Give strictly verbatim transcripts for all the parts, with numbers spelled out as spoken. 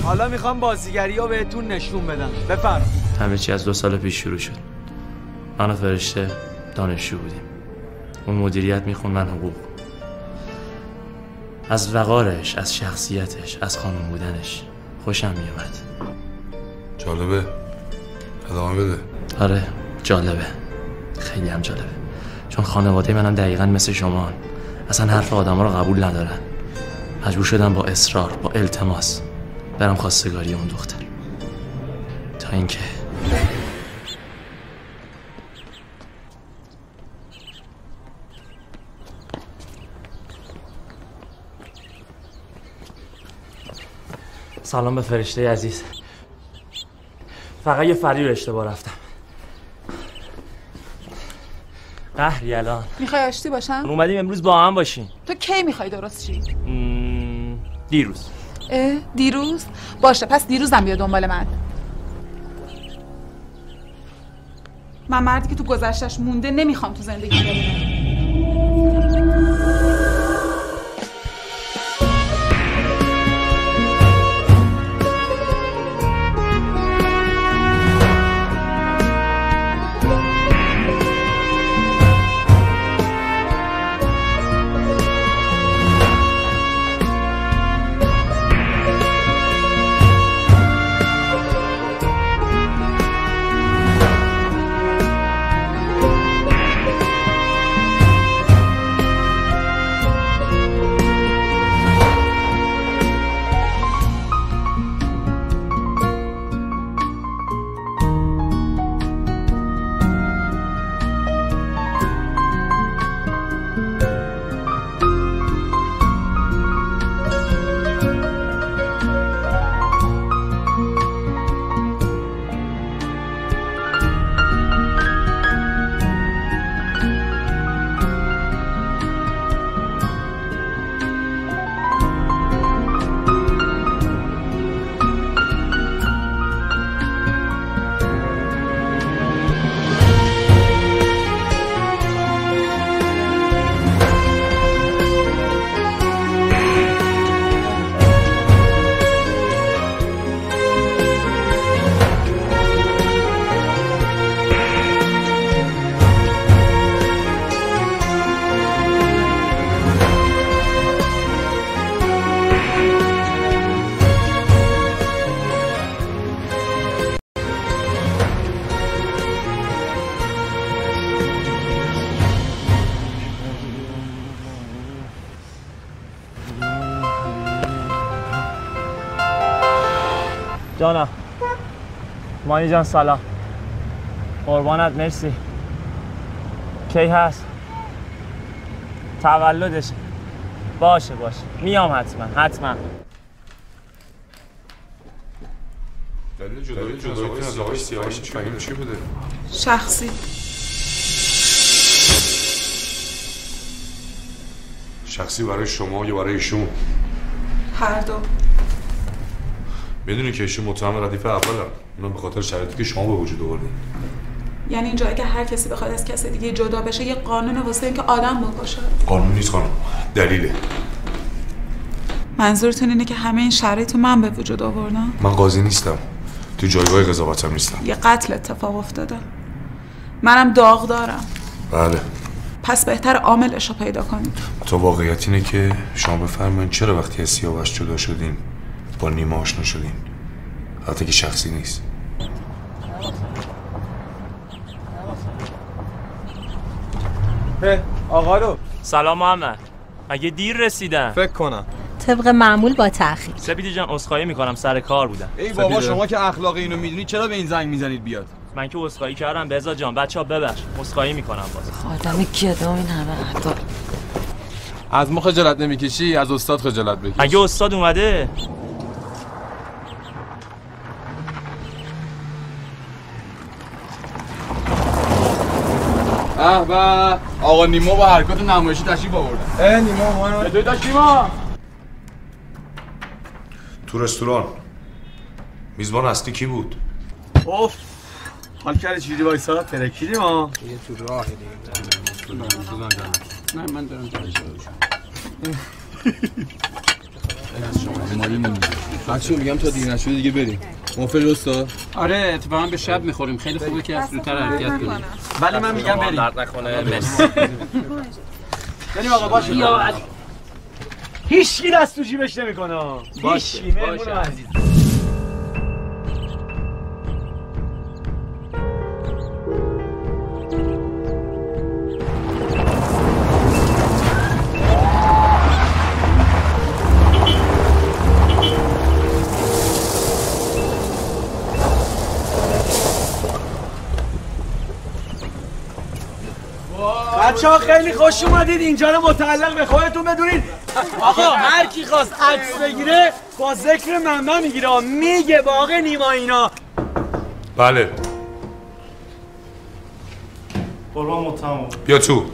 حالا میخوام بازیگری رو بهتون نشون بدم. بفرم. همه چی از دو سال پیش شروع شد. من و فرشته دانشجو بودیم. اون مدیریت میخون، من حقوق. از وقارش، از شخصیتش، از خانم بودنش خوشم میومد. جالبه. ادامه بده. آره جالبه، خیلی هم جالبه، چون خانواده منم دقیقا مثل شما هن. اصلا حرف آدم ها رو قبول ندارن. مجبور شدم با اصرار، با التماس برم خواستگاری اون دختر، تا اینکه سلام به فرشته عزیز. فقط یه فری رو اشتباه رفتم. قهری الان. میخوای آشتی باشم؟ اومدیم امروز با هم باشیم. تو کی میخوای درست شی؟ م... دیروز. اه دیروز؟ باشه پس دیروزم بیا دنبال من. من مردی که تو گذشتش مونده نمیخوام تو زندگی بمونم. جانم مانی جان سلام. قربانت مرسی. کی هست؟ تولدش. باشه باشه میام حتما حتما. دلیل جدایی جدایی از آقای سیاوش فهمیم چی بوده؟ شخصی. شخصی برای شما یا برای ایشون؟ هر دو. میدونی که ایشون متهم ردیف اوله. اونم به خاطر شرایطی که شما به وجود آوردین. یعنی اینجا اگه هر کسی بخواد از کسی دیگه جدا بشه یه قانون واسه اینکه آدم بکشه. قانون نیست خانم، دلیله. منظورتون اینه که همه این شرایط من به وجود آوردم؟ من قاضی نیستم. تو جایگاه قضاوتم نیستم. یه قتل اتفاق افتاده. منم داغ دارم. بله. پس بهتر عاملش رو پیدا کنید. تو واقعیت اینه که شما بفرمایید چرا وقتی از سیاوش جدا شدین با نیما آشنا شدین؟ حتی که شخصی نیست. آقا رو سلام محمد. مگه دیر رسیدم؟ فکر کنم طبق معمول با تأخیر. سپیدی جان عذرخواهی میکنم سر کار بودم. ای بابا شما که اخلاق اینو میدونی چرا به این زنگ میزنید بیاد؟ من که عذرخواهی کردم بهزاد جان. بچه‌ها ببخش. عذرخواهی میکنم باز. آدم گدام این همه ادا. از ما خجالت نمیکشی؟ از استاد خجالت بکش. اگه استاد اومده اه با آقا نیما با حرکات نمایشی تشریف آوردن. اه نیما ما دوی داشت نیما تو رستوران میزبان اصلی کی بود؟ اوف حال کردی چیزی وایسا ترکیدیم ها. یه تو راه دیگه. نه من دارم جلسه بچه‌ها میگم تا دیر نشده دیگه بریم. موافقی استاد؟ آره اتفاقا به شب میخوریم خیلی خوبه که از زودتر حرکت کنیم. ولی من میگم بریم. درد نکنه. مرسی. بریم آقا باشه. هیچ کی دست تو جیبش نمیکنه. هیچ کی مهمون عزیز. بچه‌ها خیلی خوش اومدید. اینجا رو متعلق به خودتون بدونید. آقا هر کی خواست عکس بگیره با ذکر منبع میگیره. میگه باغ نیما اینا. بله. قربان متهم. بیا تو.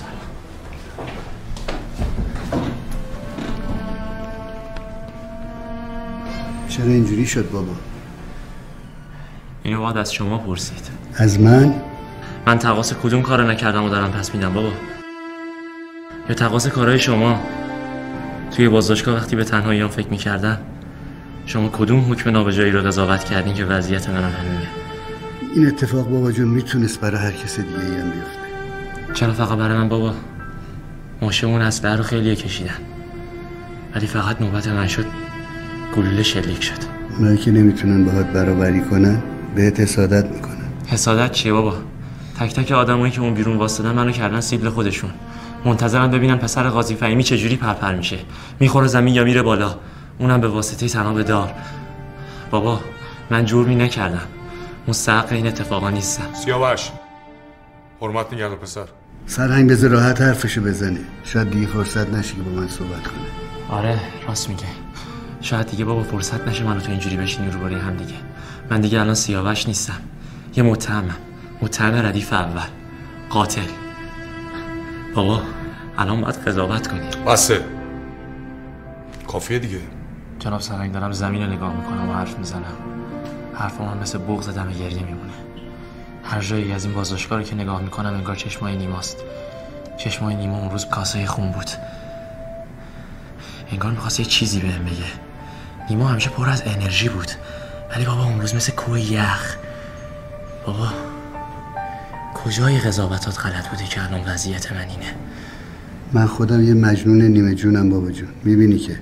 چرا اینجوری شد بابا؟ اینو باید از شما پرسید. از من؟ من تقاص کدوم کارو نکردم و دارم پس میدم بابا؟ یا تقاص کارهای شما؟ توی بازداشتگاه وقتی به تنهاییام فکر میکردم شما کدوم حکم نابجایی رو قضاوت کردین که وضعیت منم همینه؟ این اتفاق بابا جون میتونست برای هر کس دیگه ای هم بیفته. چرا فقط برای من بابا؟ ماشمون اسلحه رو خیلیه کشیدن ولی فقط نوبت من شد گلوله شلیک شد. اونایی که نمیتونن باهات برابری کنن بهت حسادت میکنن. حسادت چیه بابا؟ تک تک آدمایی که اون بیرون واسطدن منو کردن سیبل خودشون. منتظرن ببینن پسر قاضی فهیمی چجوری پرپر میشه، میخوره زمین یا میره بالا، اونم به واسطه تناب دار. بابا من جرمی نکردم، مستحق این اتفاقا نیستم. سیاوش حرمت نگرد پسر. سرهنگ بذار راحت حرفشو بزنه. شاید دیگه فرصت نشه که با من صحبت کنه. آره راست میگه. شاید دیگه بابا فرصت نشه منو تو اینجوری بشینیم رو برای هم دیگه. من دیگه الان سیاوش نیستم، یه متهمم، متهم ردیف اول، قاتل. بابا الان باید قضاوت کنی. بسه کافیه دیگه. جناب سرهنگ دارم زمین رو نگاه میکنم و حرف میزنم. حرف من مثل بغض دم گریه میمونه. هر جایی از این بازداشتگاه رو که نگاه میکنم انگار چشمای نیماست. چشمای نیما اون روز کاسه خون بود. انگار میخواست یه چیزی بهم بگه. نیما همیشه پر از انرژی بود ولی بابا اون روز مثل کوه یخ. بابا کجای قضاوتات غلط بوده که الان وضعیت من اینه؟ من خودم یه مجنون نیمه جونم بابا جون. میبینی که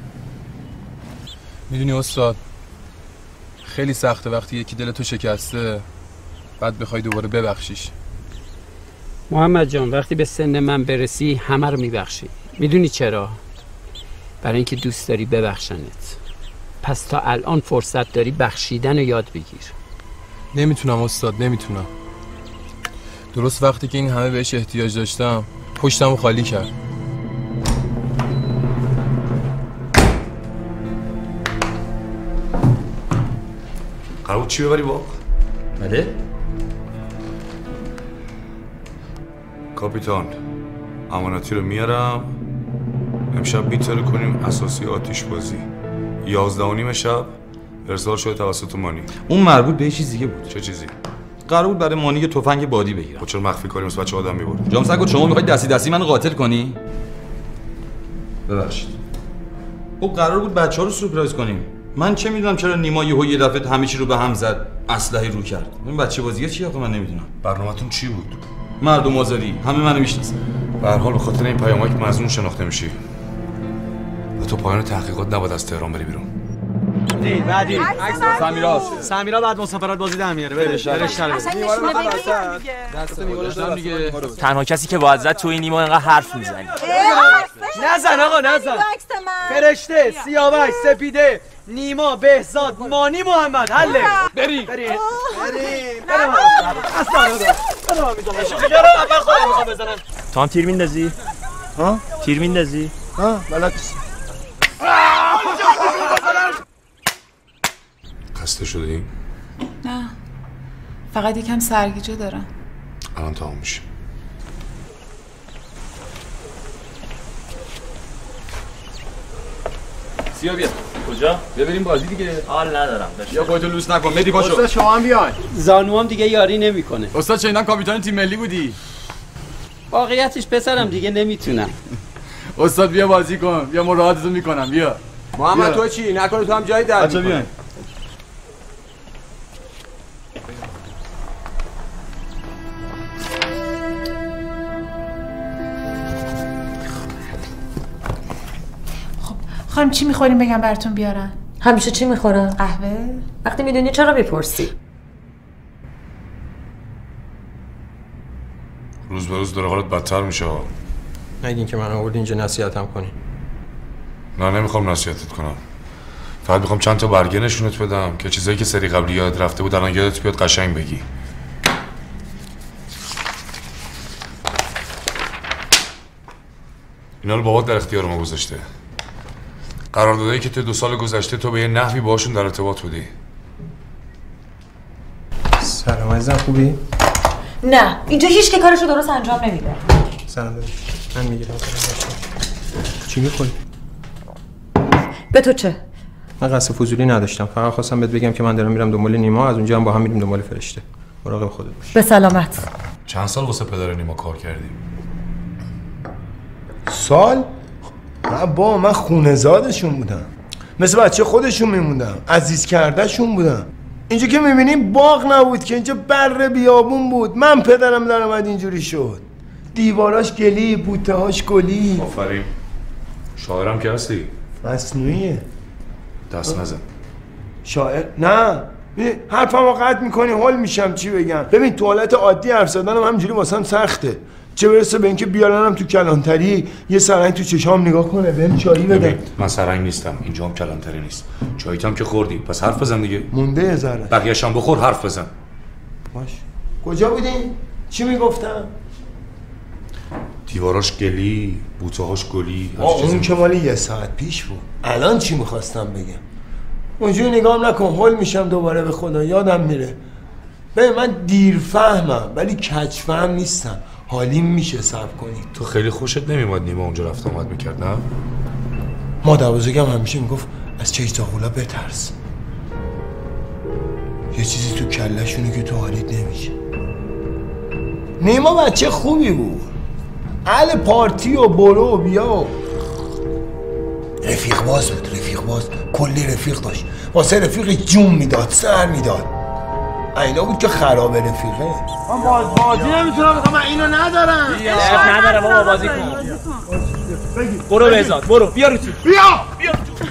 میدونی استاد خیلی سخته وقتی یکی دل تو شکسته بعد بخوای دوباره ببخشیش. محمد جان وقتی به سن من برسی همه رو میبخشی. میدونی چرا؟ برای اینکه دوست داری ببخشنت. پس تا الان فرصت داری بخشیدن رو یاد بگیر. نمیتونم استاد، نمیتونم. درست وقتی که این همه بهش احتیاج داشتم پشتم رو خالی کرد. قرار بود چی ببری با؟ بله؟ کاپیتان امانتی رو میارم امشب بیتره کنیم اساسی آتیش بازی. یازده و نیم شب ارسال شده توسط مانی. اون مربوط به یه چیز دیگه بود. چه چیزی؟ قرار بود برای مانی که تفنگ بادی بگیرم. خب چرا مخفی کاری مثل بچه آدم میبرد؟ جام سگو شما میخواید دستی دستی منو قاتل کنی؟ ببخشید. خب قرار بود بچه‌ها رو سورپرایز کنیم. من چه میدونم چرا نیما یهو یه دفعه همه چی رو به هم زد، اسلحه رو کرد. این بچه بازیه چیه آخه من نمیدونم. برنامه‌تون چی بود؟ مردم آزاری، همه منو میشناسن. به هر حال به خاطر این پیامایی که مظنون شناخته میشی و تو پایان تحقیقات نباید از تهران بری بیرون. بعدی بعدی سمیرا سمیرا بعد مسافرت بازی در میاره. برش برش دست دیگه. تنها کسی که باید زد تو این نیما اینقدر حرف میزنی. نزن آقا نزن. فرشته، سیاوش، سپیده، نیما، بهزاد، مانی، محمد. حله. بریم. بریم. بریم. بریم. اصلا برو میذارم. شجاع رو اول خودم میخوام بزنم. تو هم تیر میندازی؟ ها؟ تیر میندازی؟ ها، بلد نیست. خسته شدی؟ نه فقط یکم سرگیجه دارم. الان تمام میشه. سیا بیا. کجا؟ بیا بریم بازی دیگه. حال ندارم. یا خودتو لوس نکن. مدی پاشو. استاد شما هم بیاین. زانوام دیگه یاری نمیکنه. استاد چه اینا کاپیتان تیم ملی بودی؟ واقعیتش پسرم دیگه نمیتونم. استاد بیا بازی کن. بیا مراقبتتون میکنم. بیا. محمد تو چی؟ نکنه تو هم جایی در بچه بیاین. خانم چی میخوریم بگم براتون بیارن؟ همیشه چی میخورم؟ قهوه؟ وقتی میدونی چرا میپرسی؟ روز به روز داره حالت بدتر میشه. نگین که من آورد اینجا نصیحتم کنی. نه نمیخوام نصیحتت کنم. فقط میخوام چند تا برگه نشونت بدم که چیزایی که سری قبلی یاد رفته بود الان یادت بیاد قشنگ بگی. اینا رو بابات در اختیار ما گذاشته. قراردادایی که تو دو سال گذشته تو به یه نحوی باهاشون در ارتباط بودی. سلام عزیزم خوبی؟ نه اینجا هیچ که کارشو درست انجام نمیده. سلام داداش. من میگیرم. چی میخوری؟ به تو چه؟ من قصد فضولی نداشتم. فقط خواستم بهت بگم که من دارم میرم دنبال نیما، از اونجا هم با هم میریم دنبال فرشته. مراقب خودت باش. به سلامت. چند سال واسه پدر نیما کار کردی؟ سال؟ من با من خونه زادشون بودم، مثل بچه خودشون میموندم، عزیز کردهشون بودم. اینجا که میبینیم باغ نبود که، اینجا بره بیابون بود. من پدرم در اومد اینجوری شد، دیواراش گلی، بوته هاش گلی. آفرین. شاعرم که هستی؟ مصنوعیه. دست نزن. شاعر؟ نه حرفمو قطع میکنی حل میشم. چی بگم؟ ببین تو حالت عادی حرف زدنم همینجوری واسم سخته، چه برسه به اینکه بیارنم تو کلانتری یه سرنگ تو چشام نگاه کنه بهم چایی بده. من سرنگ نیستم، اینجا هم کلانتری نیست. چاییت هم که خوردی، پس حرف بزن دیگه. مونده یه ذره. بقیه‌اش هم بخور حرف بزن. باش. کجا بودی؟ چی میگفتم؟ دیواراش گلی، بوته‌هاش گلی. اون که مال یه ساعت پیش بود. الان چی میخواستم بگم؟ اونجوری نگام نکن، حل میشم دوباره به خدا، یادم میره. ببین من دیر فهمم ولی کج فهم نیستم. حالیم میشه صبر کنی. تو خیلی خوشت نمیومد نیما اونجا رفت آمد میکرد نه؟ مادر بزرگم همیشه میگفت از چیزاغولا بترس. یه چیزی تو کلشونه که تو حالیت نمیشه. نیما بچه خوبی بود، اهل پارتی و برو و بیا. رفیق باز بود، رفیق باز کلی رفیق داشت، واسه رفیق جون میداد، سر میداد. اینا بود که خراب رفیقه. من باز بازی نمیتونم بخوام، من اینو ندارم. نداره بابا، بازی کن. برو بهزاد، برو بیا رو تو. بیا بیا رو تو.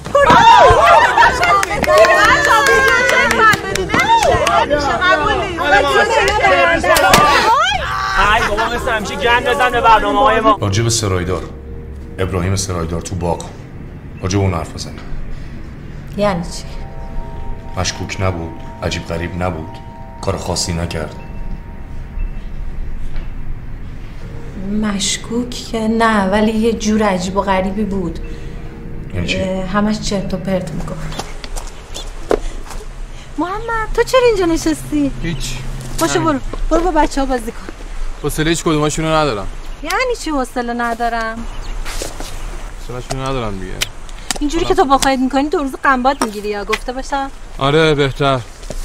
ای بابا مثل همیشه گند بزن به برنامه‌های ما. راجع به سرایدار، ابراهیم سرایدار تو باغ، راجع به اون حرف بزنیم. یعنی چی؟ مشکوک نبود، عجیب غریب نبود، کار خاصی نکرد. مشکوک که نه، ولی یه جور عجیب و غریبی بود. یعنی چی؟ همش چرت و پرت میگفت. محمد تو چرا اینجا نشستی؟ هیچ. باشه برو برو با بچه ها بازی کن. حوصله هیچ کدوماشونو ندارم. یعنی چی حوصله ندارم؟ حوصله‌شونو ندارم دیگه. اینجوری که تو با خودت میکنی دو روز قنبات میگیری یا گفته باشم؟ آره بهتر.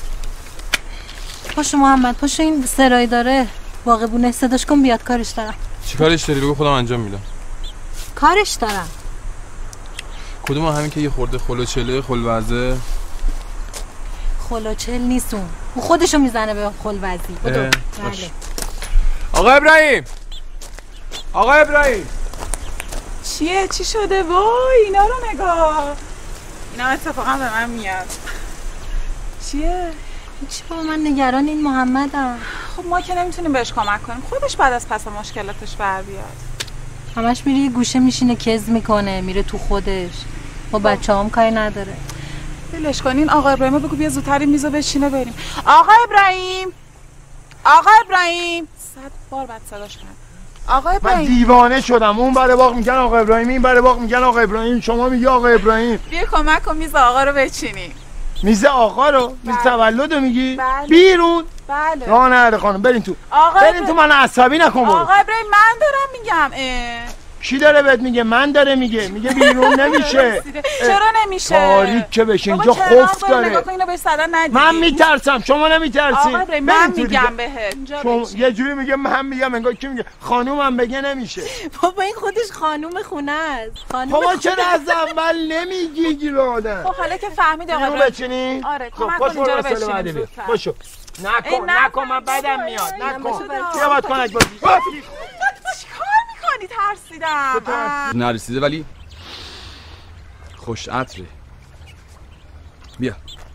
پاشو محمد، پاشو این سرای داره باغبونه، صداش کن بیاد، کارش دارم. چی کارش داری؟ بگو خودم انجام میدم. کارش دارم. کدوم همین که یه خورده خلوچله خلوزه؟ خلوچل نیست اون. اون خودشو میزنه به خلوزی. بدو. بله. آقا ابراهیم. آقا ابراهیم. چیه؟ چی شده؟ وای اینا رو نگاه. اینا اتفاقا به من میاد. چیه؟ چی با من نگران این محمدم. خب ما که نمیتونیم بهش کمک کنیم، خودش بعد از پس مشکلاتش بر بیاد. همش میره یه گوشه میشینه کز میکنه، میره تو خودش، با بچه هم کاری نداره. بلش کنین. آقا ابراهیم بگو بیا زودتر این میزو بشینه بریم. آقا ابراهیم، آقا ابراهیم، صد بار بعد صداش کنم. آقا ابراهیم، من دیوانه شدم. اون بره باغ میگن آقا ابراهیم، این بره باغ میگن آقا ابراهیم، شما میگی آقا ابراهیم. بیا کمک کن میز آقا رو بچینی. میز آقا رو؟ میز تولد رو میگی؟ بله. بیرون؟ بله. راه نره خانم، برین تو. آقا برین تو، من عصبی نکن. آقا ابراهیم من دارم میگم. کی داره بهت میگه؟ من داره میگه میگه بیرون نمیشه. چرا نمیشه؟ تاریک که بشه اینجا خوف داره. من میترسم شما نمیترسی. آقا من میگم بهت شما یه جوری میگه من میگم انگار کی میگه خانومم بگه نمیشه. بابا این خودش خانوم خونه است. خانوم بابا چرا از اول نمیگی گیر آدم؟ خب حالا که فهمیدی آقا اینو بچینی؟ آره خب باش اینجا رو بچینیم. باشو. نکن نکن من بدم میاد. نکن. بیا باد کنک بازی. چیکار میکنی؟ ترسیدم. نرسیده ولی خوش عطره. بیا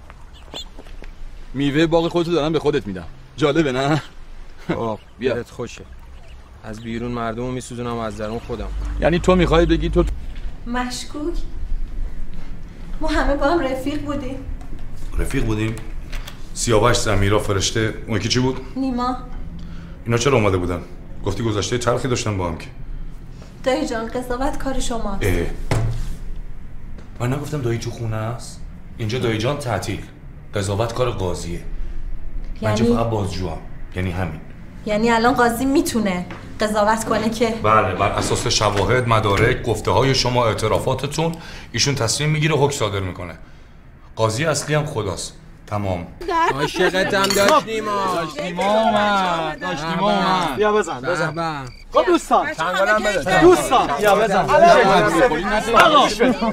میوه باغ خودتو دارم به خودت میدم. جالبه نه؟ آه بیا خوشه. از بیرون مردمو میسوزونم و از درون خودم. یعنی تو میخوای بگی تو مشکوک؟ ما همه با هم رفیق بودیم. رفیق بودیم؟ سیاوش، زمیرا، فرشته، اون یکی چی بود؟ نیما. اینا چرا اومده بودن؟ گفتی گذشته تلخی داشتن با هم که. دایی جان قضاوت کار شما. اه من نگفتم دایی تو خونه است؟ اینجا دایی جان تعطیل. قضاوت کار قاضیه. من یعنی اینجا فقط بازجوام. یعنی همین. یعنی الان قاضی میتونه قضاوت کنه که بله بر اساس شواهد، مدارک، گفته های شما، اعترافاتتون ایشون تصمیم میگیره، حکم صادر میکنه. قاضی اصلی هم خداست. تمام. عاشقتم داشت نیما. داشت نیما اومد. داشت نیما اومد. بیا بزن بزن. خب دوستان چنگالم بده. دوستان بیا بزن. آقا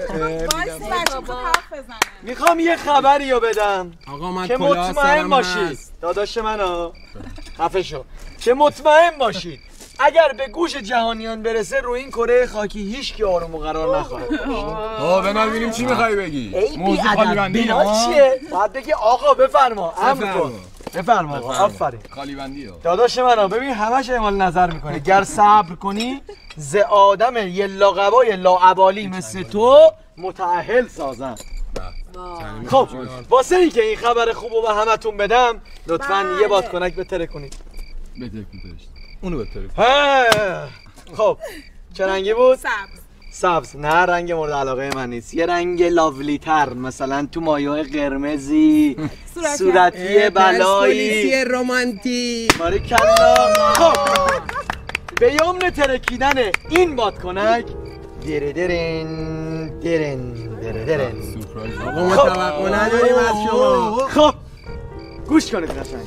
میخوام یه خبری رو بدم آقا من که مطمئن باشید داداش منو خفه شو که مطمئن باشید اگر به گوش جهانیان برسه رو این کره خاکی هیچ کی آروم و قرار نخواهد. آه ببینم ببینیم چی میخوای بگی؟ ای بی ادب بنا چیه؟ باید بگی آقا بفرما امر کن. بفرما آفرین. خالی بندی ها. داداش منو ببین همش اعمال نظر میکنه. گر صبر کنی ز آدم یه لاقبای لاابالی مثل تو متأهل سازم. خب واسه این که این خبر خوبو به همتون بدم لطفاً یه بادکنک بتره کنید. بده کنید. اونو بتره. خب چه رنگی بود؟ سبز. سبز. نه رنگ مورد علاقه من نیست. یه رنگ لاولی تر مثلا تو مایه قرمزی صورتی بلایی پلیسی رمانتیک. باریکلا. خب به یمن ترکیدن این بادکنک دیره درن درن دیره درن. آقا ما توقع نداریم از شما. خب گوش کنید قشنگ.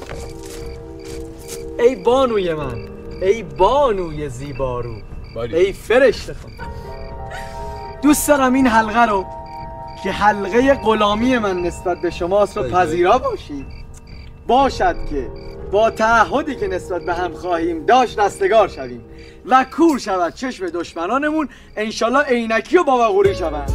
ای بانوی من، ای بانوی زیبارو، ای فرشته خود، دوست دارم این حلقه رو که حلقه غلامی من نسبت به شماست رو پذیرا باشید. باشد که با تعهدی که نسبت به هم خواهیم داشت رستگار شویم و کور شود چشم دشمنانمون، انشالله عینکی و باوقوری شود.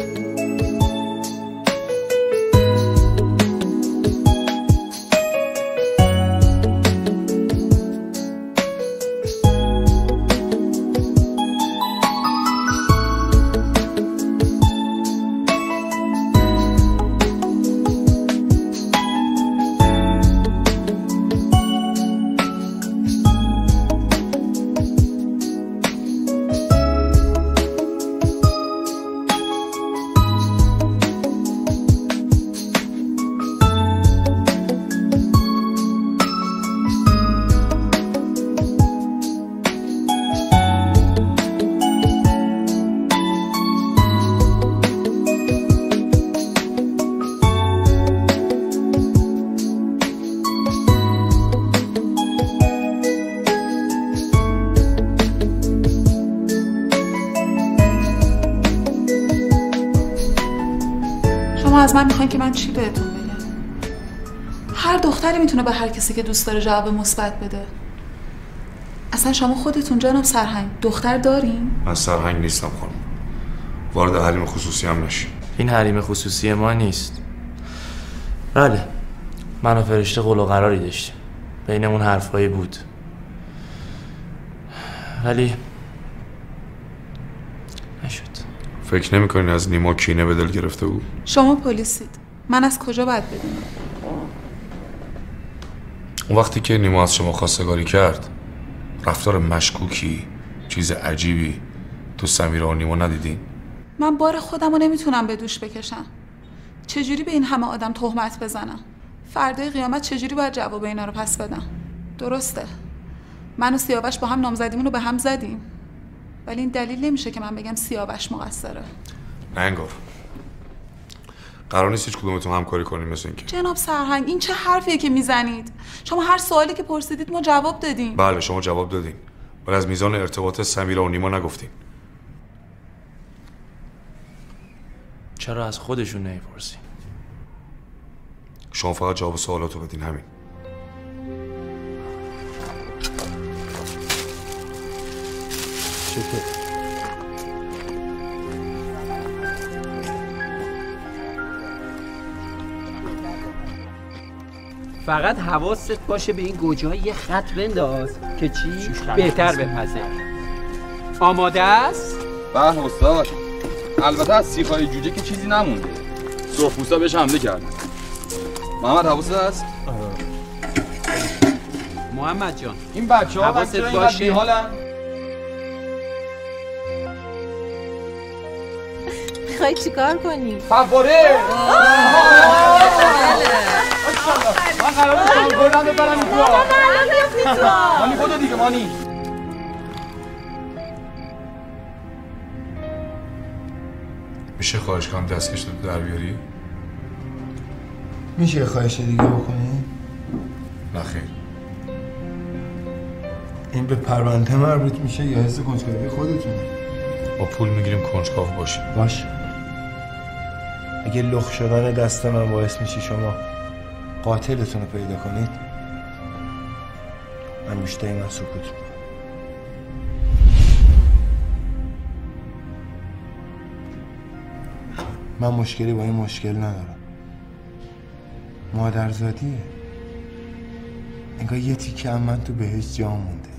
از من میخواین که من چی بهتون بگم؟ هر دختری میتونه به هر کسی که دوست داره جواب مثبت بده. اصلا شما خودتون جانم سرهنگ دختر دارین؟ من سرهنگ نیستم خانم. وارد حریم خصوصی هم نشین. این حریم خصوصی ما نیست. بله من و فرشته قول و قراری داشتیم، بینمون حرفایی بود، ولی نشد. فکر نمی‌کنی از نیما کینه به دل گرفته بود؟ شما پلیسید، من از کجا باید بدونم؟ اون وقتی که نیما از شما خواستگاری کرد، رفتار مشکوکی، چیز عجیبی تو سمیرا و نیما ندیدین؟ من بار خودم رو نمیتونم به دوش بکشم. چجوری به این همه آدم تهمت بزنم؟ فردای قیامت چجوری باید جواب اینا رو پس بدم؟ درسته من و سیاوش با هم نامزدیمون رو به هم زدیم، ولی این دلیل نمیشه که من بگم سیاوش مقصره. نه انگار قرار نیست هیچ کدومتون همکاری کنیم مثل اینکه. جناب سرهنگ این چه حرفیه که میزنید؟ شما هر سوالی که پرسیدید ما جواب دادیم. بله شما جواب دادین ولی از میزان ارتباط سمیرا و نیما نگفتین. چرا از خودشون نمیپرسین؟ شما فقط جواب سوالاتو بدین همین. چطور؟ فقط حواست باشه به این گوجه یه خط بنداز که چی؟ بهتر بپزه. آماده است؟ بله استاد. البته از سیخای جوجه که چیزی نمونده. سرخپوستا بهش حمله کردن. محمد حواست هست؟ محمد جان این بچه‌ها حواست باشه بی‌حالن. میخوای چیکار کنی؟ فواره! من قراره سالگردم ببرم این تو. مانی خودو دیگه مانی. میشه خواهش کنم دستکش رو در بیاری؟ میشه خواهش دیگه بکنی؟ نخیر. این به پرونده مربوط میشه یا حس کنجکاوی خودتونه؟ با پول میگیریم کنجکاو باشیم. باش. اگه لخ شدن دست من باعث میشه شما قاتلتون رو پیدا کنید من بیشتری من سکوت میکنم. من مشکلی با این مشکل ندارم. مادرزادیه. انگار یه تیکه هم من تو بهش جا مونده.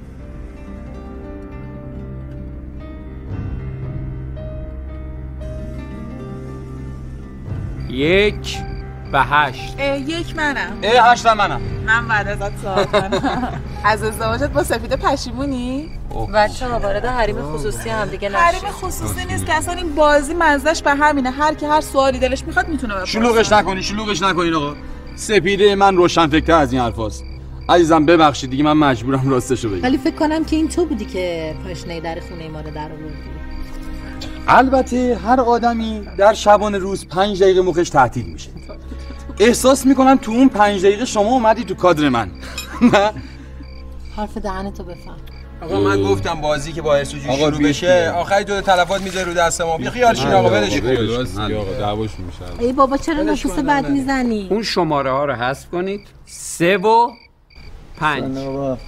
یک و هشت. یک منم. اه هشت منم. من بعد ازت سوال کنم. از ازدواجت با سفیده پشیمونی؟ بچه‌ها وارد حریم خصوصی هم دیگه نشید. حریم خصوصی نیست که اصلا این بازی مزهش به همینه. هر کی هر سوالی دلش میخواد میتونه بپرسه. شلوغش نکنین شلوغش نکنین آقا. سپیده من روشنفکر از این حرفاست. عزیزم ببخشید دیگه من مجبورم راستشو بگم. ولی فکر کنم که این تو بودی که پاشنه در خونه ما رو در آوردی. البته هر آدمی در شبانه روز پنج دقیقه مخش تعطیل میشه. احساس میکنم تو اون پنج دقیقه شما اومدی تو کادر من. نه حرف دهنتو بفهم. آقا من گفتم بازی که با ارسو جوش شروع بشه آخری دو تلفات میذاره رو دست ما. بی خیال شین آقا ولش کن. راستی آقا دعواش میشه. ای بابا چرا نفس بد میزنی؟ اون شماره ها رو حذف کنید. سه و پنج.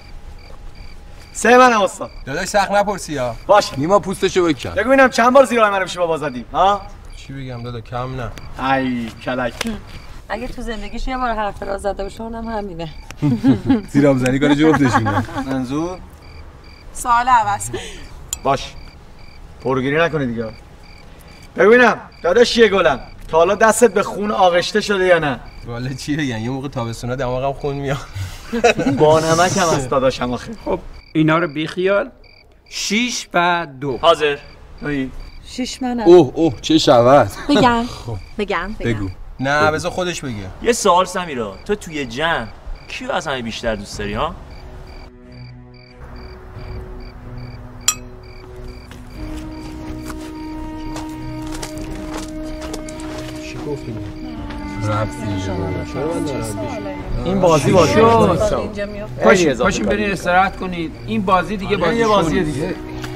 سه من استاد. داداش سخت نپرسی ها. باشه. نیما پوستشو بکن. بگو ببینم چند بار زیرا منو میشه بابا زدی؟ ها؟ چی بگم دادا کم نه. ای کلک. اگه تو زندگیش یه بار حرف راز زده باشه اونم همینه. زیرام زنی کار جفتشونه. منظور سوال عوض کن. باش. پرگیری نکنی دیگه. ببینم داداش یه گلم. تا حالا دستت به خون آغشته شده یا نه؟ والا چی بگن یه موقع تابستونا دماغم خون میاد. با نمک هم از داداشم آخه. خب اینا رو بیخیال. شیش و دو. حاضر. تویی؟ شیش منم. اوه اوه چه شود. بگم. بگم. بگو. نه بذار خودش بگه. یه سوال سمیرا، تو توی جمع کیو از همه بیشتر دوست داری ها؟ چی گفتیم؟ رفتی این بازی بازی پاشین پاشین برین استراحت کنید. این بازی دیگه بازی یه بازی دیگه.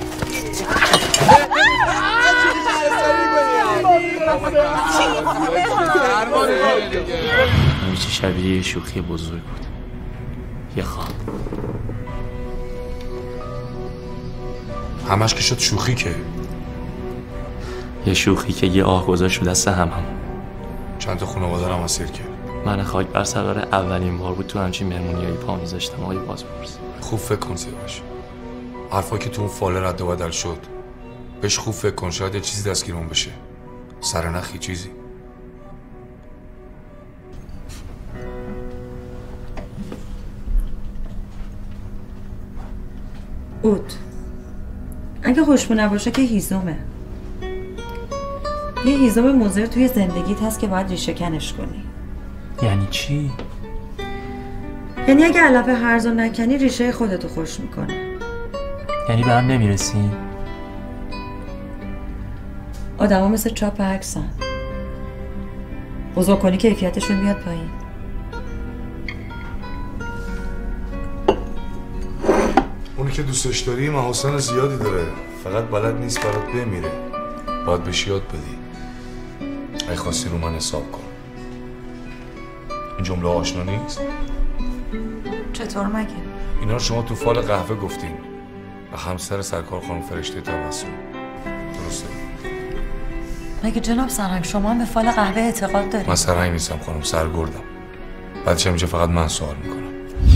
همه چی شبیه یه شوخی بزرگ بود. یه خواب. همش که شد شوخی که. یه شوخی که یه آه گذاشت رو دست هم هم. چند تا خانواده رو اسیر کرد. من خاک بر سر اولین بار بود تو همچین مهمونیایی پا میذاشتم آقای بازپرس. خوب فکر کن سیاوش. حرفا که تو اون فاله رد و بدل شد. بهش خوب فکر کن شاید یه چیزی دستگیرمون بشه. سرنخی چیزی. اود اگه خوشبو نباشه که هیزمه. یه هیزم مضر توی زندگیت هست که باید ریشه کنش کنی. یعنی چی؟ یعنی اگه علف هرزو نکنی ریشه خودتو خوش میکنه. یعنی به هم نمیرسیم؟ آدما مثل چاپ عکسن. بزرگ کنی کیفیتشون میاد پایین. اونی که دوستش داری محاسن زیادی داره، فقط بلد نیست برات بمیره. باید بهش یاد بدی. اگه خواستی رو من حساب کن. این جمله آشنا نیست؟ چطور مگه؟ اینا رو شما تو فال قهوه گفتین و همسر سرکار خانم فرشته تبسم. درسته؟ مگه جناب سرهنگ شما هم به فال قهوه اعتقاد دارید؟ من سرهنگ نیستم خانم، سرگردم. بعدش اینجا فقط من سوال میکنم.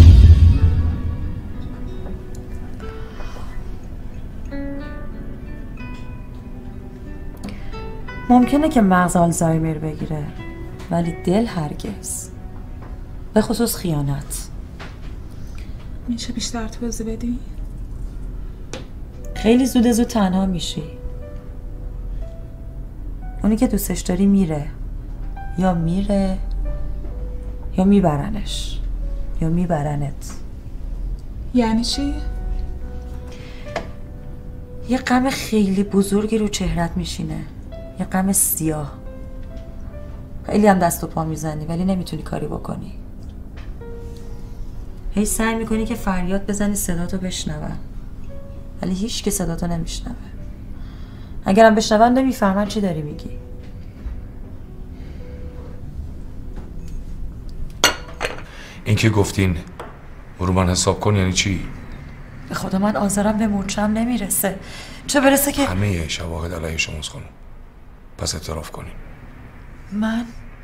ممکنه که مغز آلزایمر بگیره ولی دل هرگز. به خصوص خیانت. میشه بیشتر توضیح بدی؟ خیلی زود زود تنها میشی. اونی که دوستش داری میره، یا میره یا میبرنش یا میبرنت. یعنی چی؟ یه غم خیلی بزرگی رو چهرت میشینه، یه غم سیاه. خیلی هم دست و پا میزنی ولی نمیتونی کاری بکنی. هی سعی میکنی که فریاد بزنی صداتو بشنون ولی هیچ که صداتو نمیشنوه. اگرم بشنون نمیفهمن چی داری میگی. این که گفتین رو من حساب کن یعنی چی؟ به خدا من آزارم به مورچم نمیرسه، چه برسه که همه شواهد علیه شماست خانم. پس اعتراف کنین. من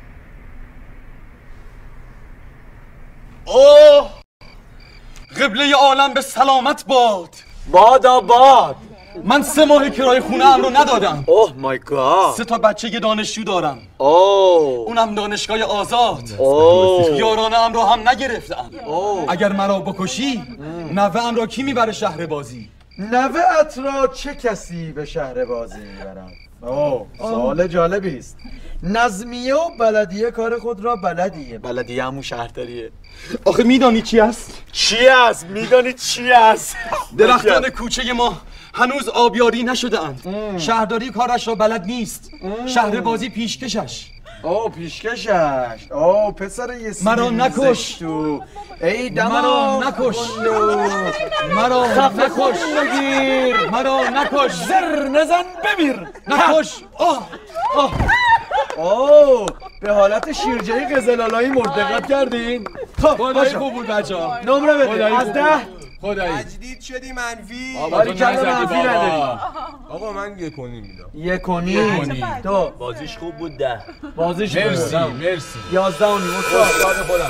اوه قبله عالم به سلامت باد. بادا باد. من سه ماه کرایه خونه ام رو ندادم. اوه مای گاد. سه تا بچه دانشجو دارم. اوه اونم دانشگاه آزاد. اوه یارانه ام رو هم نگرفتم. اوه اگر مرا بکشی نوه ام را کی میبره شهر بازی؟ نوه‌ات را چه کسی به شهر بازی میبرد؟ اوه سوال جالبی است. نظمیه و بلدیه کار خود را بلدیه. بلدیه همون شهرداریه. آخه میدانی چی است؟ چی است؟ میدانی چی است؟ درختان کوچه ما هنوز آبیاری نشده اند. شهرداری کارش را بلد نیست. شهر بازی پیشکشش. اوه پیشکشش. اوه پسر یه سیبی مرا نکش تو. ای دماغ مرا نکش. مرا نکش. بگیر. مرا نکش. زر نزن بمیر. نکش. آه آه اوه به حالت شیرجهی قزلالایی مرتقب کردین؟ خب خدایی خوب بود بچه‌ها. نمره بده. از ده خدایی تجدید شدی منفی. بابا تو منفی نداری. آقا من یک و نیم میدم. یک و نیم. تو بازیش خوب بود ده. بازیش مرسی مرسی. یازده و نیم. استاد خودم.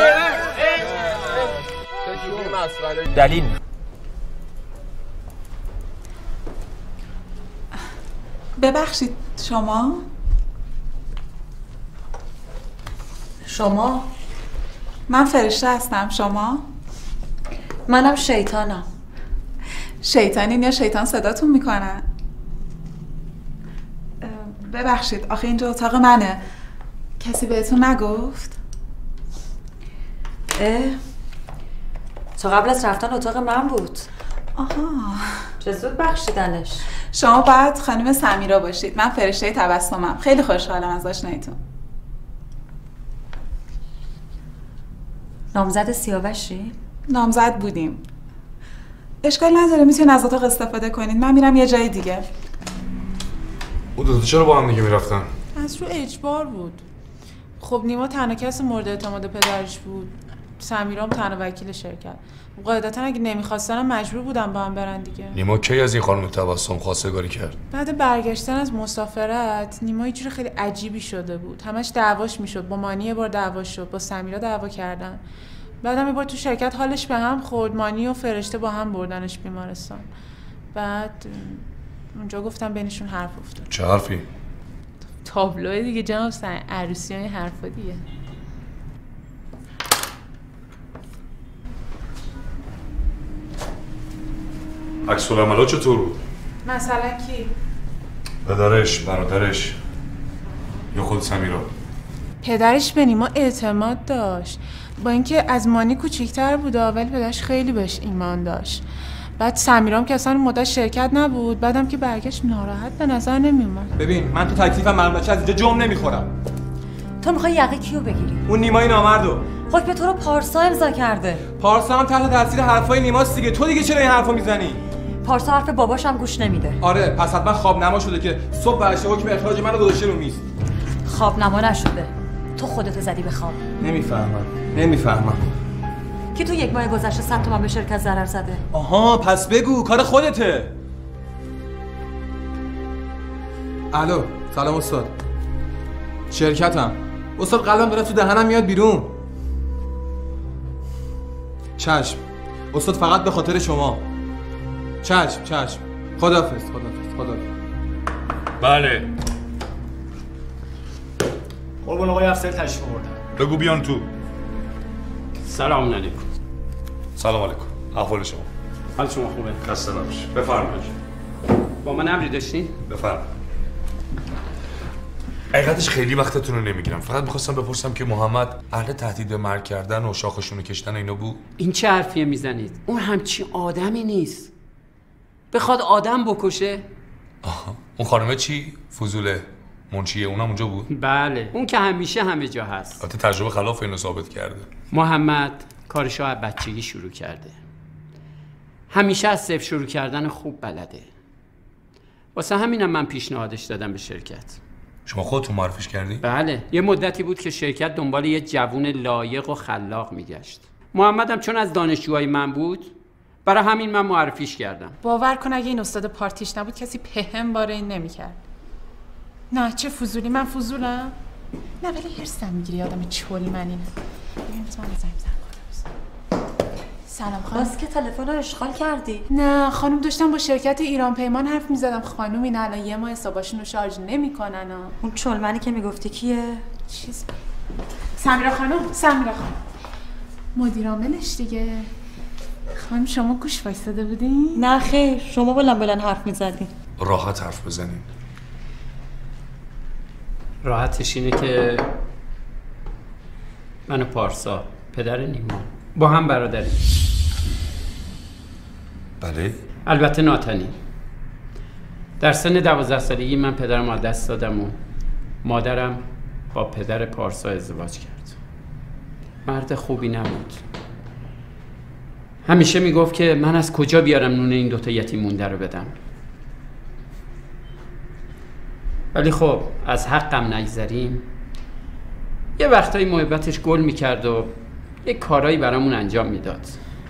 دلیل ببخشید شما؟ شما؟ من فرشته هستم. شما؟ منم شیطانم. شیطانین یا شیطان صداتون میکنن؟ ببخشید آخه اینجا اتاق منه. کسی بهتون نگفت؟ اه تو قبل از رفتن اتاق من بود. آها چه زود بخشیدنش. شما باید خانم سمیرا باشید. من فرشته تبسمم. خیلی خوشحالم از آشناییتون. نامزد سیاوشی؟ نامزد بودیم. اشکال نداره میتونید از اتاق استفاده کنید. من میرم یه جای دیگه. او دوتا چرا با هم دیگه میرفتن؟ از رو اجبار بود. خب نیما تنها کس مورد اعتماد پدرش بود. سمیرام تنها وکیل شرکت. قاعدتا اگه نمیخواستن مجبور بودن با هم برن دیگه. نیما کی از این خانم تبسم خواستگاری کرد؟ بعد برگشتن از مسافرت نیما یه جور خیلی عجیبی شده بود. همش دعواش میشد. با مانی یه بار دعواش شد. با سمیرا دعوا کردن. بعدم یه بار تو شرکت حالش به هم خورد. مانی و فرشته با هم بردنش بیمارستان. بعد اونجا گفتم بینشون حرف افتاد. چه حرفی؟ تابلوه دیگه جناب سن عروسی های حرفا دیگه. عکس العملا چطور بود؟ مثلا کی؟ پدرش، برادرش یا خود سمیرا؟ پدرش به نیما اعتماد داشت. با اینکه از مانی کوچیک‌تر بود ولی پدرش خیلی بهش ایمان داشت. بعد سمیرام که اصلا مدت شرکت نبود، بعدم که برگشت ناراحت به نظر نمیومد. ببین من تو تکلیفم معلوم نشه از اینجا جم نمیخورم. تو میخوای یقه کیو بگیری؟ اون نیمای نامردو. حکم تو رو پارسا امضا کرده. پارسا هم تحت تاثیر حرفای نیماست دیگه. تو دیگه چرا این حرفو میزنی؟ پارسا حرف باباش هم گوش نمیده. آره پس حتما خواب نما شده که صبح برشه حکم اخراج منو گذاشته رو میز. خواب نما نشده. تو خودت زدی به خواب. نمیفهمم. نمیفهمم. کی تو یک ماه گذشته صد تومن به شرکت ضرر زده؟ آها پس بگو کار خودته. الو سلام استاد. شرکتم. استاد قلبم داره تو دهنم میاد بیرون. چشم. استاد فقط به خاطر شما. چشم چشم. خداحافظ خداحافظ خداحافظ. بله. قربان آقای افسر تشریف آوردن. بگو بیان تو. سلام علیکم. سلام علیکم. احوال شما؟ حال شما خوبه؟ خسته نباشید. بفرمایید. با من امری داشتین؟ بفرمایید. حقیقتش خیلی وقتتون رو نمیگیرم. فقط میخواستم بپرسم که محمد اهل تهدید به مرگ کردن و شاخشون رو کشتن اینا بود؟ این چه حرفیه میزنید؟ اون همچین آدمی نیست. بخواد آدم بکشه؟ آها. اون خانمه چی؟ فضوله منشیه اونم اونجا بود؟ بله. اون که همیشه همه جا هست. البته تجربه خلاف اینو ثابت کرده. محمد کارشو از بچگی شروع کرده. همیشه از صفر شروع کردن خوب بلده. واسه همینم من پیشنهادش دادم به شرکت. شما خودتون معرفیش کردین؟ بله. یه مدتی بود که شرکت دنبال یه جوون لایق و خلاق میگشت. محمدم چون از دانشجوهای من بود، برای همین من معرفیش کردم. باور کن اگه این استاد پارتیش نبود کسی پهم باره این نمیکرد. نه چه فضولی، من فضولم؟ نه ولی هرسم میگیری آدم چولی من اینه. ببین بس من زنگ بزنم. سلام خانم. باز که تلفن رو اشغال کردی؟ نه خانم داشتم با شرکت ایران پیمان حرف میزدم. خانم این الان یه ماه حساباشون رو شارژ نمیکنن. اون چلمنی که میگفتی کیه؟ چیز سمیرا خانم. سمیرا خانم مدیر عاملش دیگه. خانم شما گوش وایساده بودین؟ نه خیر، شما بلند بلند حرف میزدین. راحت حرف بزنین. راحتش اینه که من و پارسا پدر نیما با هم برادریم. بله؟ البته ناتنی. در سن دوازده سالگی من پدرم از دست دادم و مادرم با پدر پارسا ازدواج کرد. مرد خوبی نبود. همیشه میگفت که من از کجا بیارم نون این دوتا یتیم مونده رو بدم. ولی خب از حقم نگذریم. یه وقتایی محبتش گل میکرد و یه کارایی برامون انجام میداد.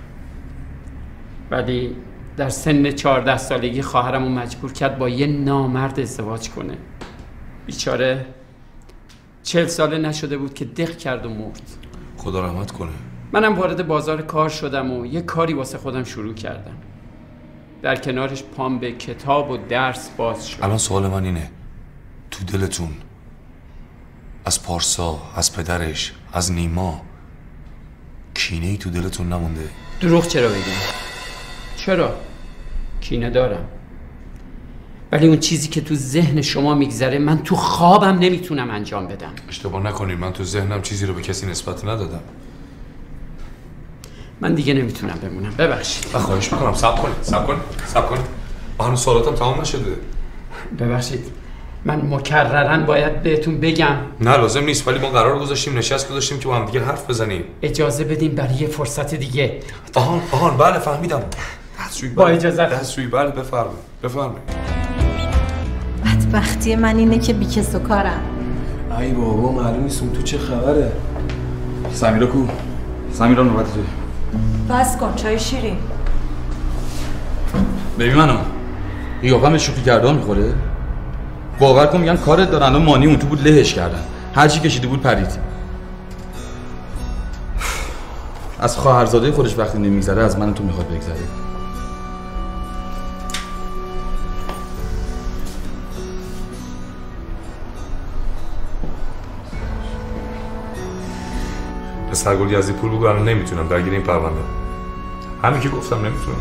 ولی در سن چهارده سالگی خواهرمو مجبور کرد با یه نامرد ازدواج کنه. بیچاره چهل ساله نشده بود که دق کرد و مرد. خدا رحمت کنه. منم وارد بازار کار شدم و یه کاری واسه خودم شروع کردم. در کنارش پام به کتاب و درس باز شد. الان سوال من اینه، تو دلتون از پارسا، از پدرش، از نیما کینه ای تو دلتون نمونده؟ دروغ چرا بگم؟ چرا؟ کینه دارم. ولی اون چیزی که تو ذهن شما میگذره من تو خوابم نمیتونم انجام بدم. اشتباه نکنید، من تو ذهنم چیزی رو به کسی نسبت ندادم. من دیگه نمیتونم بمونم، ببخشید. خواهش میکنم صبر کنید، صبر کنید، صبر کنید. هنوز سوالاتم تمام نشده. ببخشید. من مکررن باید بهتون بگم. نه لازم نیست، ولی ما قرار گذاشتیم نشست گذاشتیم که با هم دیگه حرف بزنیم. اجازه بدیم برای یه فرصت دیگه. آهان آهان بله فهمیدم. دستشویی با اجازه. دستشویی بله بفرمایید. بفرمایید. بدبختی من اینه که بیکس و کارم. ای بابا معلوم نیست اون تو چه خبره. سمیرا کو؟ سمیرا نوبت توی. بس کن چای شیرین. ببین منو یاقم شوخی کردن میخوره. باور کن میگن کارت دارن و مانی اون تو بود لهش کردن. هر چی کشیده بود پرید. از خواهرزاده خودش وقتی نمیگذره از من تو میخواد بگذره. به سرگل یزدی پول بگو الان نمیتونم درگیر این پرونده. همین که گفتم نمیتونم.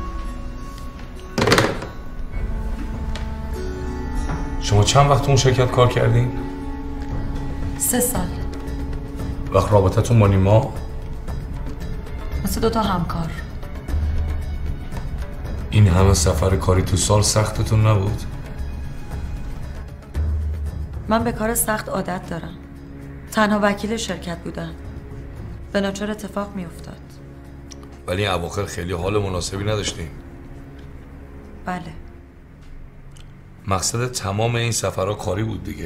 شما چند وقت اون شرکت کار کردین؟ سه سال. وقت رابطتون با نیما؟ مثل دوتا همکار. این همه سفر کاری تو سال سختتون نبود؟ من به کار سخت عادت دارم. تنها وکیل شرکت بودم. به ناچار اتفاق می افتاد. ولی اواخر خیلی حال مناسبی نداشتیم. بله. مقصد تمام این سفرها کاری بود دیگه.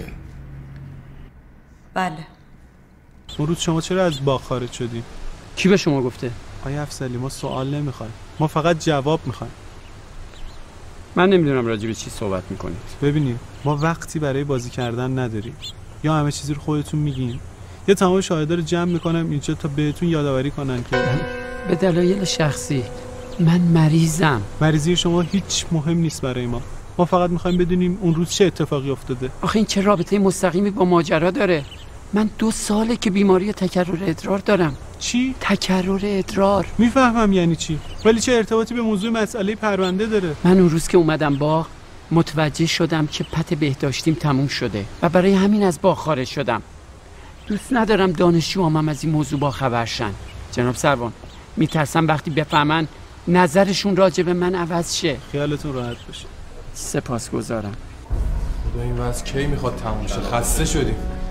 بله. اون روز شما چرا از باغ خارج شدی؟ کی به شما گفته؟ آیا افضلی ما سوال نمیخوایم، ما فقط جواب میخوایم. من نمیدونم راجع به چی صحبت میکنید. ببینیم ما وقتی برای بازی کردن نداریم. یا همه چیزی رو خودتون میگین یا تمام شاهدا رو جمع میکنم اینجا تا بهتون یادآوری کنن که به دلایل شخصی من مریضم. مریضی شما هیچ مهم نیست برای ما. ما فقط میخوایم بدونیم اون روز چه اتفاقی افتاده. آخه این چه رابطه مستقیمی با ماجرا داره؟ من دو ساله که بیماری تکرر ادرار دارم. چی؟ تکرر ادرار. میفهمم یعنی چی، ولی چه ارتباطی به موضوع مسئله پرونده داره؟ من اون روز که اومدم باغ متوجه شدم که پت بهداشتیم تموم شده و برای همین از باغ خارج شدم. دوست ندارم دانشجوام از این موضوع با خبر شن. جناب سروان، میترسم وقتی بفهمن نظرشون راجع به من عوض شه. خیالتون راحت باشه. سپاسگزارم. خدا این وضع کی میخواد تموم شه؟ خسته شدیم.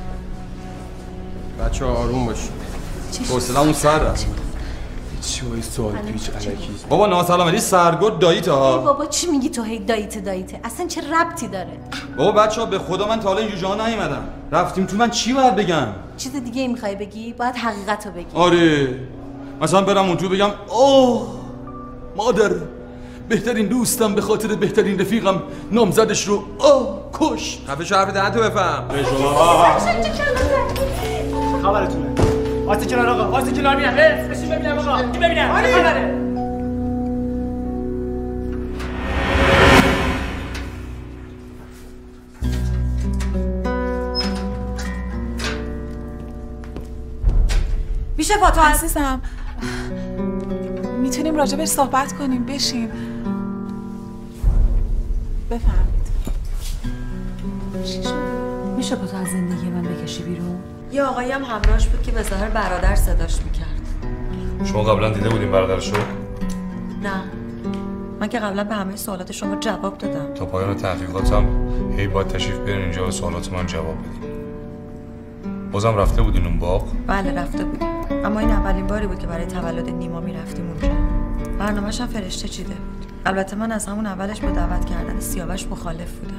بچه‌ها آروم باشید. حوصله‌مون سر رفت. چی وای سوال پیچ الکی. بابا ناسلامتی سرگرد داییته ها. بابا چی میگی تو؟ هی داییته داییته اصلا چه ربطی داره؟ بابا بچه‌ها به خدا من تا حالا اینجا جا نیومدم. رفتیم تو، من چی باید بگم؟ چیز دیگه ای میخوای بگی؟ باید حقیقت رو بگی. آره مثلا برم اون تو بگم اوه مادر بهترین دوستم به خاطر بهترین رفیقم نامزدش رو آه کش. حرفش حرف دهنتو بفهم. خبرتونه. واسه کنار آقا، واسه کنار میام. بشین ببینم آقا. این ببینم. چه خبره؟ میشه با تو عزیزم میتونیم راجبش صحبت کنیم. بشین. بفهمید. چی شد؟ میشه با تو از زندگی من بکشی بیرون؟ یه آقایی هم همراهش بود که به ظاهر برادر صداش میکرد. شما قبلا دیده بودین برادرشو؟ نه، من که قبلا به همه سوالات شما جواب دادم. تا پایان تحقیقاتم هی باید تشریف بیارین اینجا و سوالات من جواب بدین. بازم رفته بودین اون باغ؟ بله رفته بودیم، اما این اولین باری بود که برای تولد نیما میرفتیم اونجا. برنامه‌ش هم فرشته چیده بود. البته من از همون اولش با دعوت کردن سیاوش مخالف بودم.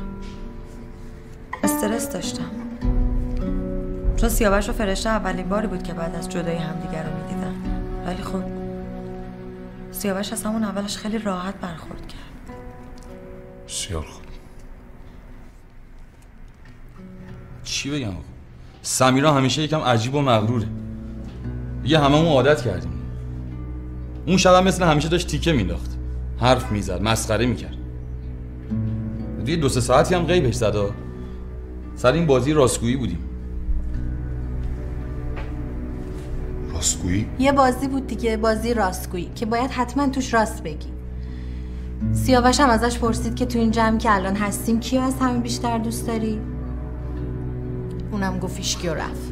استرس داشتم چون سیاوش و فرشته اولین باری بود که بعد از جدایی همدیگر رو میدیدن. ولی خب سیاوش از همون اولش خیلی راحت برخورد کرد. بسیار خوب. چی بگم آقا؟ سمیرا همیشه یکم عجیب و مغروره. یه هممون عادت کردیم. اون شب هم مثل همیشه داشت تیکه مینداخت، حرف میزد، مسخره میکرد. دیگه دو سه ساعتی هم غیبش زد. سر این بازی راستگویی بودیم. راستگویی؟ یه بازی بود دیگه، بازی راستگویی که باید حتما توش راست بگی. سیاوش هم ازش پرسید که تو این جمع که الان هستیم کیو از همه بیشتر دوست داری؟ اونم گفت هیچکی و رفت.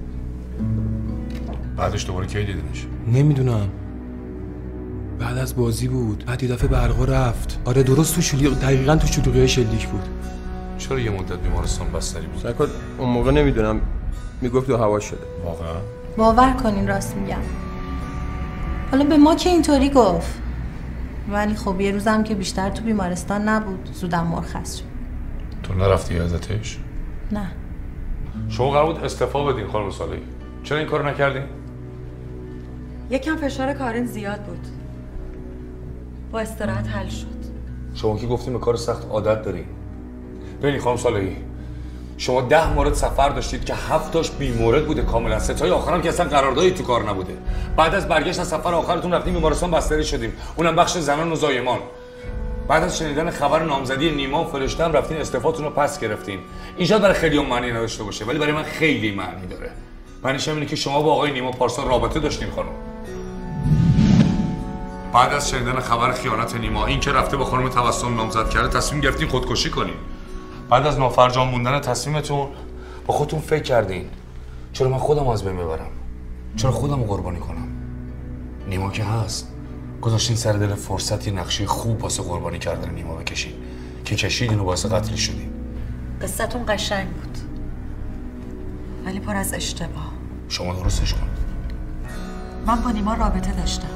بعدش دوباره کی دیدنش؟ نمیدونم. بعد از بازی بود. بعد یه دفعه برقا رفت. آره درست تو شلیق، دقیقاً تو شلوغی شلیک بود. چرا یه مدت بیمارستان بستری بود؟ سرکار اون موقع نمیدونم، میگفت تو هوا شده. واقعا؟ باور کنین راست میگم. حالا به ما که اینطوری گفت، ولی خب یه روزم که بیشتر تو بیمارستان نبود، زودم مرخص شد. تو نرفتی عزتش؟ نه. شما قرار بود استعفا بدین خانم صالحی. چرا این کارو نکردین؟ یکم فشار کارین زیاد بود. با استراحت حل شد. شما که گفتیم به کار سخت عادت دارین. ببینید خانم صالحی، شما ده مورد سفر داشتید که هفت تاش بیمورد بوده کاملا. ستای آخرام که اصلا قراردادی تو کار نبوده. بعد از برگشت از سفر آخرتون رفتیم بیمارستان بستری شدیم. اونم بخش زنان و زایمان. بعد از شنیدن خبر نامزدی نیما و فرشته هم رفتین استعفاتون رو پس گرفتین. این شاید برای خیلی هم معنی نداشته باشه، ولی برای من خیلی معنی داره. معنیش اینه که شما با آقای نیما پارسال رابطه داشتین خانم. بعد از شنیدن خبر خیانت نیما، این که رفته با خانم تبسم نامزد کرده، تصمیم گرفتین خودکشی کنین. بعد از نافرجام موندن تصمیمتون با خودتون فکر کردین چرا من خودم از بین ببرم؟ چرا خودم رو قربانی کنم؟ نیما که هست، گذاشتین سر دل فرصت یه نقشه خوب واسه قربانی کردن نیما بکشین که کشیدین و باعث قتل شدین. قصتون قشنگ بود ولی پر از اشتباه. شما درستش کنید. من با نیما رابطه داشتم،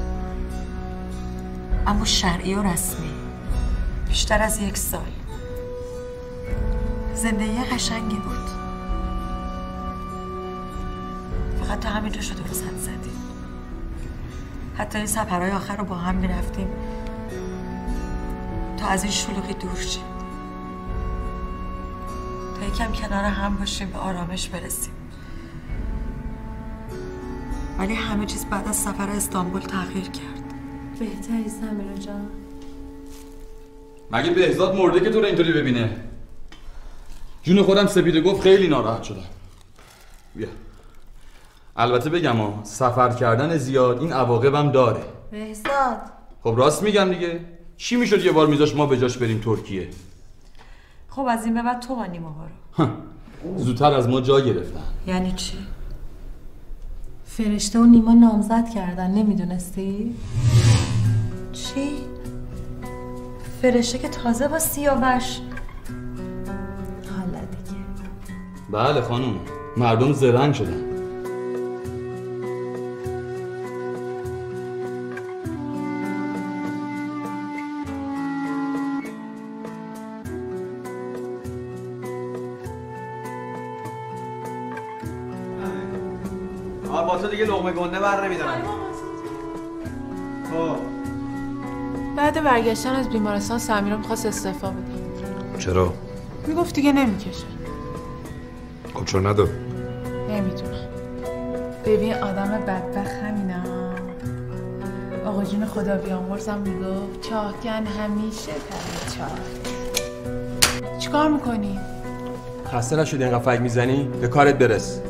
اما شرعی و رسمی، بیشتر از یک سال. زندگی قشنگی بود، فقط تا همینجا شد درست حد زدیم. حتی این سفرهای آخر رو با هم میرفتیم تا از این شلوغی دور شیم، تا یکم کنار هم باشیم، به آرامش برسیم. ولی همه چیز بعد از سفر استانبول تغییر کرد. بهتری سمیرا جان. مگه بهزاد مرده که تو رو اینطوری ببینه؟ جون خودم سپیده گفت خیلی ناراحت شدم. بیا. البته بگم ها، سفر کردن زیاد این عواقبم داره. بهزاد خب راست میگم دیگه. چی میشد یه بار میذاش ما به جاش بریم ترکیه؟ خب از این به بعد تو با نیما برو. زودتر از ما جا گرفتن. یعنی چی؟ فرشته و نیما نامزد کردن، نمیدونستی؟ چی؟ فرشته که تازه با سیاوش. حالا دیگه. بله خانم، مردم زرنگ شدن. آره با تو دیگه لقمه گنده بر نمیدارم. خب بعد برگشتن از بیمارستان سمیرا میخواست استعفا بده. چرا؟ میگفت دیگه نمیکشه. خب چرا نداد؟ نمیدونم. ببین آدم بدبخت همینا. آقا جون خدا بیامرزم میگفت چاهگن همیشه پر چاه. چیکار میکنی؟ خسته نشدی اینقدر فک میزنی؟ به کارت برس.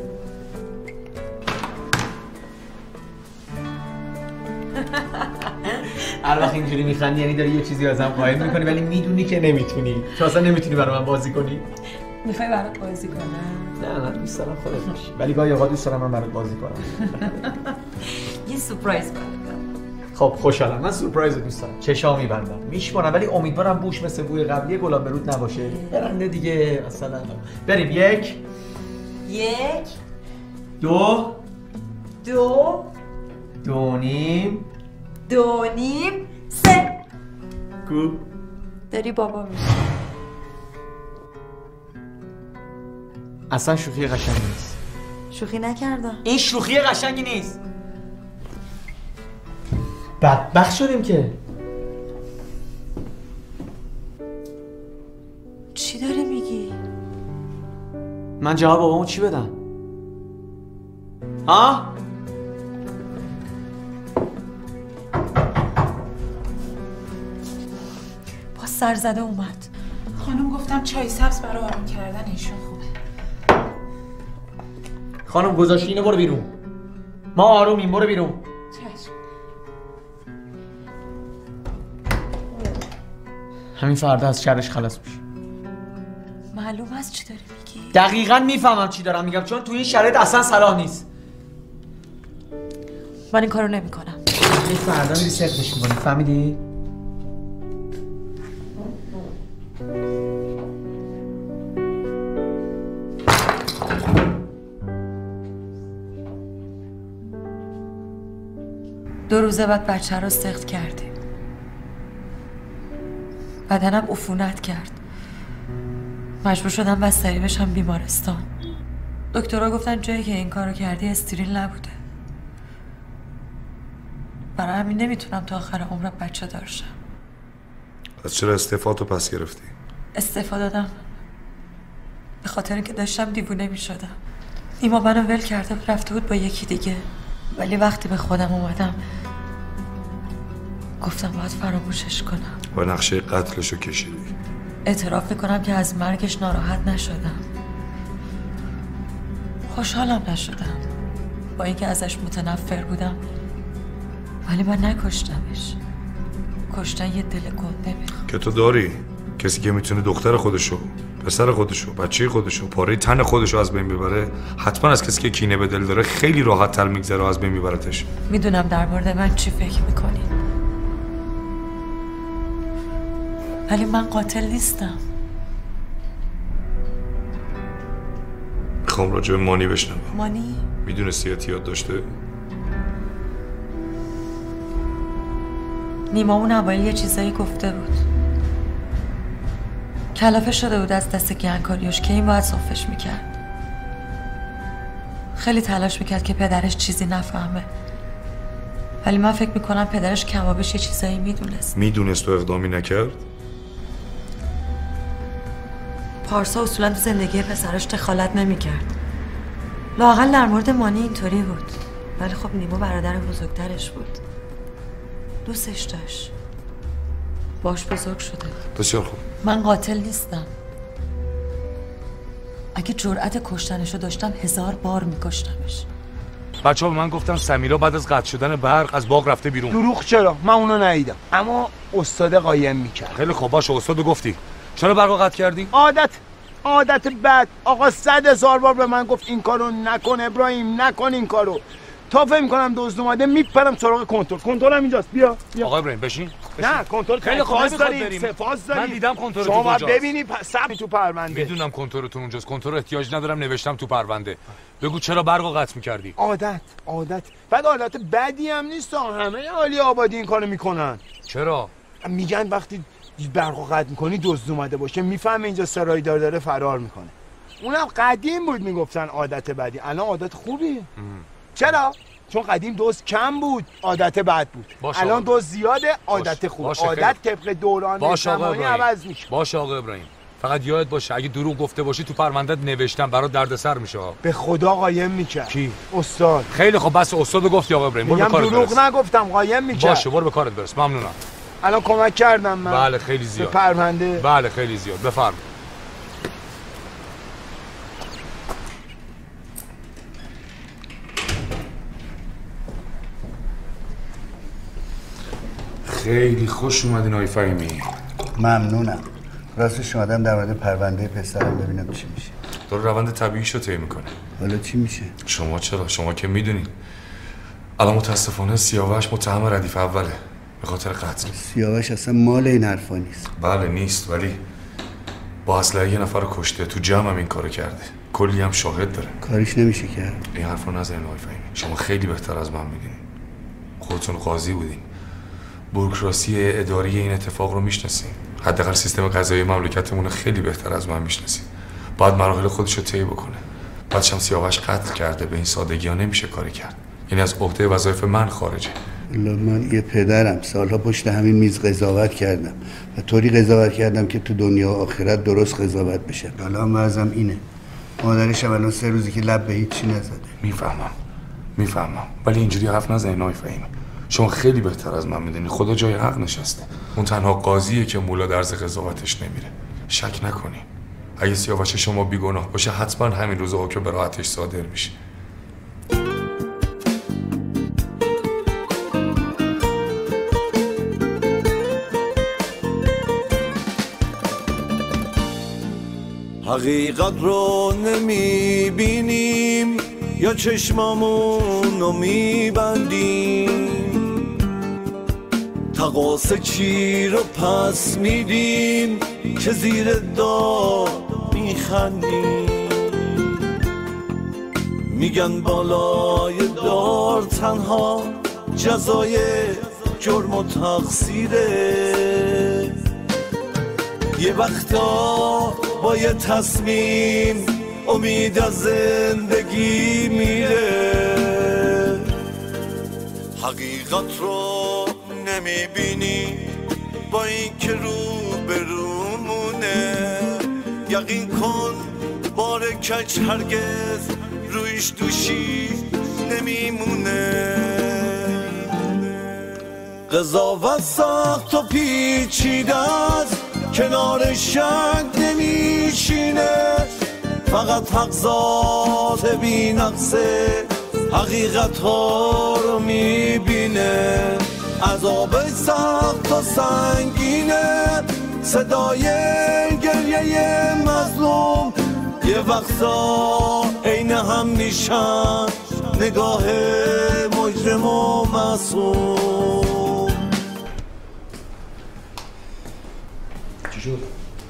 هر وقت اینجوری میخندی یعنی داری یه چیزی ازم قائل میکنی ولی میدونی که نمیتونی. تو اصلا نمیتونی برای من بازی کنی. میخوای برات بازی کنم؟ نه نه دوست دارم خودت باشی. ولی گاهی اوقات دوست دارم من برات بازی کنم. یه سورپرایز کنم. خب خوشحالم. من سورپرایز دوست دارم. چشام میبندم. میشمونم ولی امیدوارم بوش مثل بوی قبلی گلاب برود نباشه. برنده دیگه مثلا. بریم. یک یک دو دو دو نیم دو نیم سه. کو داری بابا میشی. اصلا شوخی قشنگی نیست. شوخی نکردم. این شوخی قشنگی نیست. بدبخت شدیم که. چی داری میگی؟ من جواب بابامو چی بدم؟ ها؟ با سرزده اومد. خانم گفتم چای سبز برای آروم کردن ایشون خوبه. خانم گذاشتی اینو برو بیرون. ما آرومیم، برو بیرون. چشم. همین فردا از شرش خلاص میشی. معلوم است چی داری میگی؟ دقیقاً میفهمم چی دارم میگم چون تو این شرایط اصلا صلاح نیست. من این کارو نمیکنم. این فردا میری سختش میکنی، فهمیدی؟ دو روزه بعد بچه رو سخت کردیم. بدنم عفونت کرد. مجبور شدم بستری بشم بیمارستان. دکترها گفتن جایی که این کارو کردی استریل نبوده. برای همین نمیتونم تا آخر عمرم بچه دار شم. از چرا استعفاتو پس گرفتی؟ استعفا دادم به خاطر اینکه داشتم دیوونه میشدم. نیما منو ول کرده و رفته بود با یکی دیگه. ولی وقتی به خودم اومدم گفتم باید فراموشش کنم. با نقشه قتلشو کشیدی. اعتراف میکنم که از مرگش ناراحت نشدم. خوشحالم نشدم. با اینکه ازش متنفر بودم ولی من نکشتمش. کشتن یه دل گنده میخواد که تو داری. کسی که میتونه دختر خودشو، پسر خودشو، بچه خودشو، پاره تن خودشو از بین ببره، حتما از کسی که کینه به دل داره خیلی راحت تر میگذره و از بین میبرتش. میدونم در مورد من چی فکر میکنی. ولی من قاتل نیستم. میخوام راجع به مانی بشنوم. مانی؟ میدونستی اعتیاد داشته؟ نیما اون اوایل یه چیزایی گفته بود. کلافه شده بود از دست گنگکاریوش که این باید صافش میکرد. خیلی تلاش میکرد که پدرش چیزی نفهمه. ولی من فکر میکنم پدرش کمابش یه چیزایی میدونست. میدونست و اقدامی نکرد؟ پارسا اصولا تو زندگی پسرش دخالت نمیکرد. لااقل در مورد مانی اینطوری بود. ولی خب نیما برادر بزرگترش بود. دوستش داشت. باش بزرگ شده. بسیار خوب. من قاتل نیستم. اگه جرأت کشتنشو داشتم هزار بار میکشتمش. بچه ها به من گفتن سمیرا بعد از قطع شدن برق از باغ رفته بیرون. دروغ چرا؟ من اونو ندیدم. اما استاد قایم میکرد. خیلی خوب باشه استادو گفتی. چرا برق قطع کردی؟ عادت عادت بد. آقا صد هزار بار به من گفت این کارو نکن ابراهیم، نکن این کارو. تا فهم کنم دزد اومده میپرم سراغ کنترل. کنترل هم اینجاست. بیا بیا. آقا ابراهیم بشین. نه کنترل خیلی خوب فاز داریم. داریم. سفاز داریم. من دیدم کنترل تو شما اونجاست. باید ببینی سب تو پرونده. میدونم کنترلتون اونجاست. کنترل احتیاج ندارم نوشتم تو پرونده. بگو چرا برقو قطع می‌کردی؟ عادت عادت. بعد عادت بدی هم نیست. همه عالی آبادی این کارو میکنن. چرا؟ میگن وقتی برقو قطع میکنی دزد اومده باشه میفهمه اینجا سرایدار داره فرار میکنه. اونم قدیم بود میگفتن عادت بدی. الان عادت خوبی. ام. چرا؟ چون قدیم دوز کم بود عادت بد بود. الان دوز زیاده عادت خوب. عادت طبق دوران زمانی عوض میشه. باشه آقا ابراهیم. فقط یاد باشه اگه دروغ گفته باشی تو پروندهت نوشتم برات دردسر میشه. به خدا قایم میکرد. کی؟ استاد. خیلی خب بس استادو گفتی آقا ابراهیم. برو به کارت برس. دروغ نگفتم قایم میکرد. باشه برو به کارت برس. ممنونم. الان کمک کردم من. بله خیلی زیاد. به پرونده. بله خیلی زیاد. بفرم. خیلی خوش اومدین آقای فهیمی. ممنونم. راستش اومدم در مورد پرونده پسرم ببینم چی میشه. داره روند طبیعیشو طی میکنه. حالا چی میشه؟ شما چرا؟ شما که میدونین. الان متاسفانه سیاوش متهم ردیف اوله به خاطر قتل. سیاوش اصلا مال این حرفا نیست. بله نیست ولی با اسلحه یه نفر رو کشته. تو جمع هم این کارو کرده. کلی هم شاهد داره. کاریش نمیشه کرد. این حرفا نزنین آقای فهیمی. شما خیلی بهتر از من میدونین. خودتون قاضی بودین. بوروکراسی اداری این اتفاق رو میشناسین. حداقل سیستم قضایی مملکتمون خیلی بهتر از من میشناسین. باید مراحل خودش رو طی بکنه. بعدش هم سیاوش قتل کرده. به این سادگی ها نمیشه کاری کرد. یعنی از عهده وظایف من خارجه. من یه پدرم سالها پشت همین میز قضاوت کردم و طوری قضاوت کردم که تو دنیا و آخرت درست قضاوت بشه. حالا هم وضعم اینه. مادرش هم الان سه روزی که لب به هیچی نزده. میفهمم میفهمم ولی اینجوری حرف نزنین آقای فهیمی. شما خیلی بهتر از من میدونی. خدا جای حق نشسته. اون تنها قاضیه که مولا درز قضاوتش نمیره. شک نکنین. اگه سیاوش شما بیگناه باشه حتما همین روز حکم براحتش صادر میشه. حقیقت رو نمیبینیم یا چشمامون رو میبندیم، تقاس چی رو پس میدیم که زیر دار میخندیم. میگن بالای دار تنها جزای جرم و تقصیره. یه وقتا با یه تصمیم امید از زندگی میره. حقیقت رو نمیبینی با این که رو برومونه. یقین کن بار کج هرگز رویش دوشی نمیمونه. قضاوت سخت و پیچیده است، کنار شک نمیشینه. فقط حق ذات بی نقصه حقیقت ها رو میبینه. عذاب سخت و سنگینه، صدای گریه مظلوم یه وقتا عین هم میشن. نگاه مجرم و معصوم. چی شد؟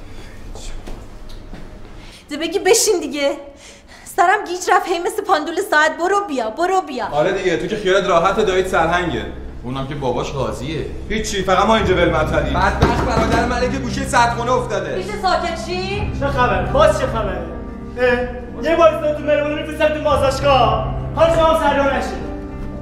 ده بگی بشین دیگه. سرم گیج رفت هی مثل پاندول ساعت. برو بیا برو بیا. آره دیگه تو که خیالت راحت دایید سرهنگه. اونم که باباش قاضیه. هیچی فقط ما اینجا ول مطلبیم. بدبخت برادر ملک گوشه سردخونه افتاده. میشه ساکت چی؟ چه خبر؟ باز چه خبره؟ یه بار تو مهربونی میفرستم تو بازداشتگاه. حال شما سریا نشید.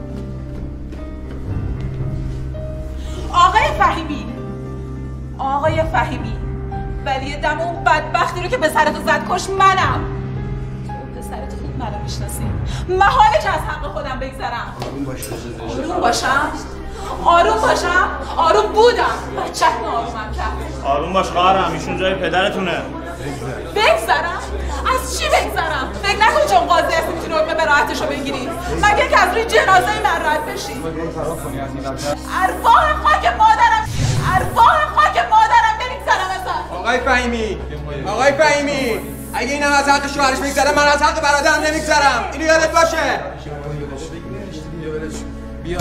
آقای فهیمی آقای فهیمی ولی دم اون بدبختی رو که به سرتو زد کش منم. تو پسرت خوب منو میشناسی. محاله که از حق خودم بگذرم. آروم باش. آروم باشم؟ آروم باشم؟ آروم بودم. بچت آرومم کرد. آروم باش خواهرم، ایشون جای پدرتونه. بگذرم؟ از چی بگذرم؟ فکر نکن چون قاضی هستی میتونی حکم براحتشو بگیری. مگه که از روی جنازه من رد بشی. ارواح خاک مادرم ارواح خاک مادرم نمیگذرم ازت. آقای فهیمی آقای فهیمی اگه اینم از حق شوهرش بگذره من از حق برادرم نمیگذرم. اینو یادت باشه. بیا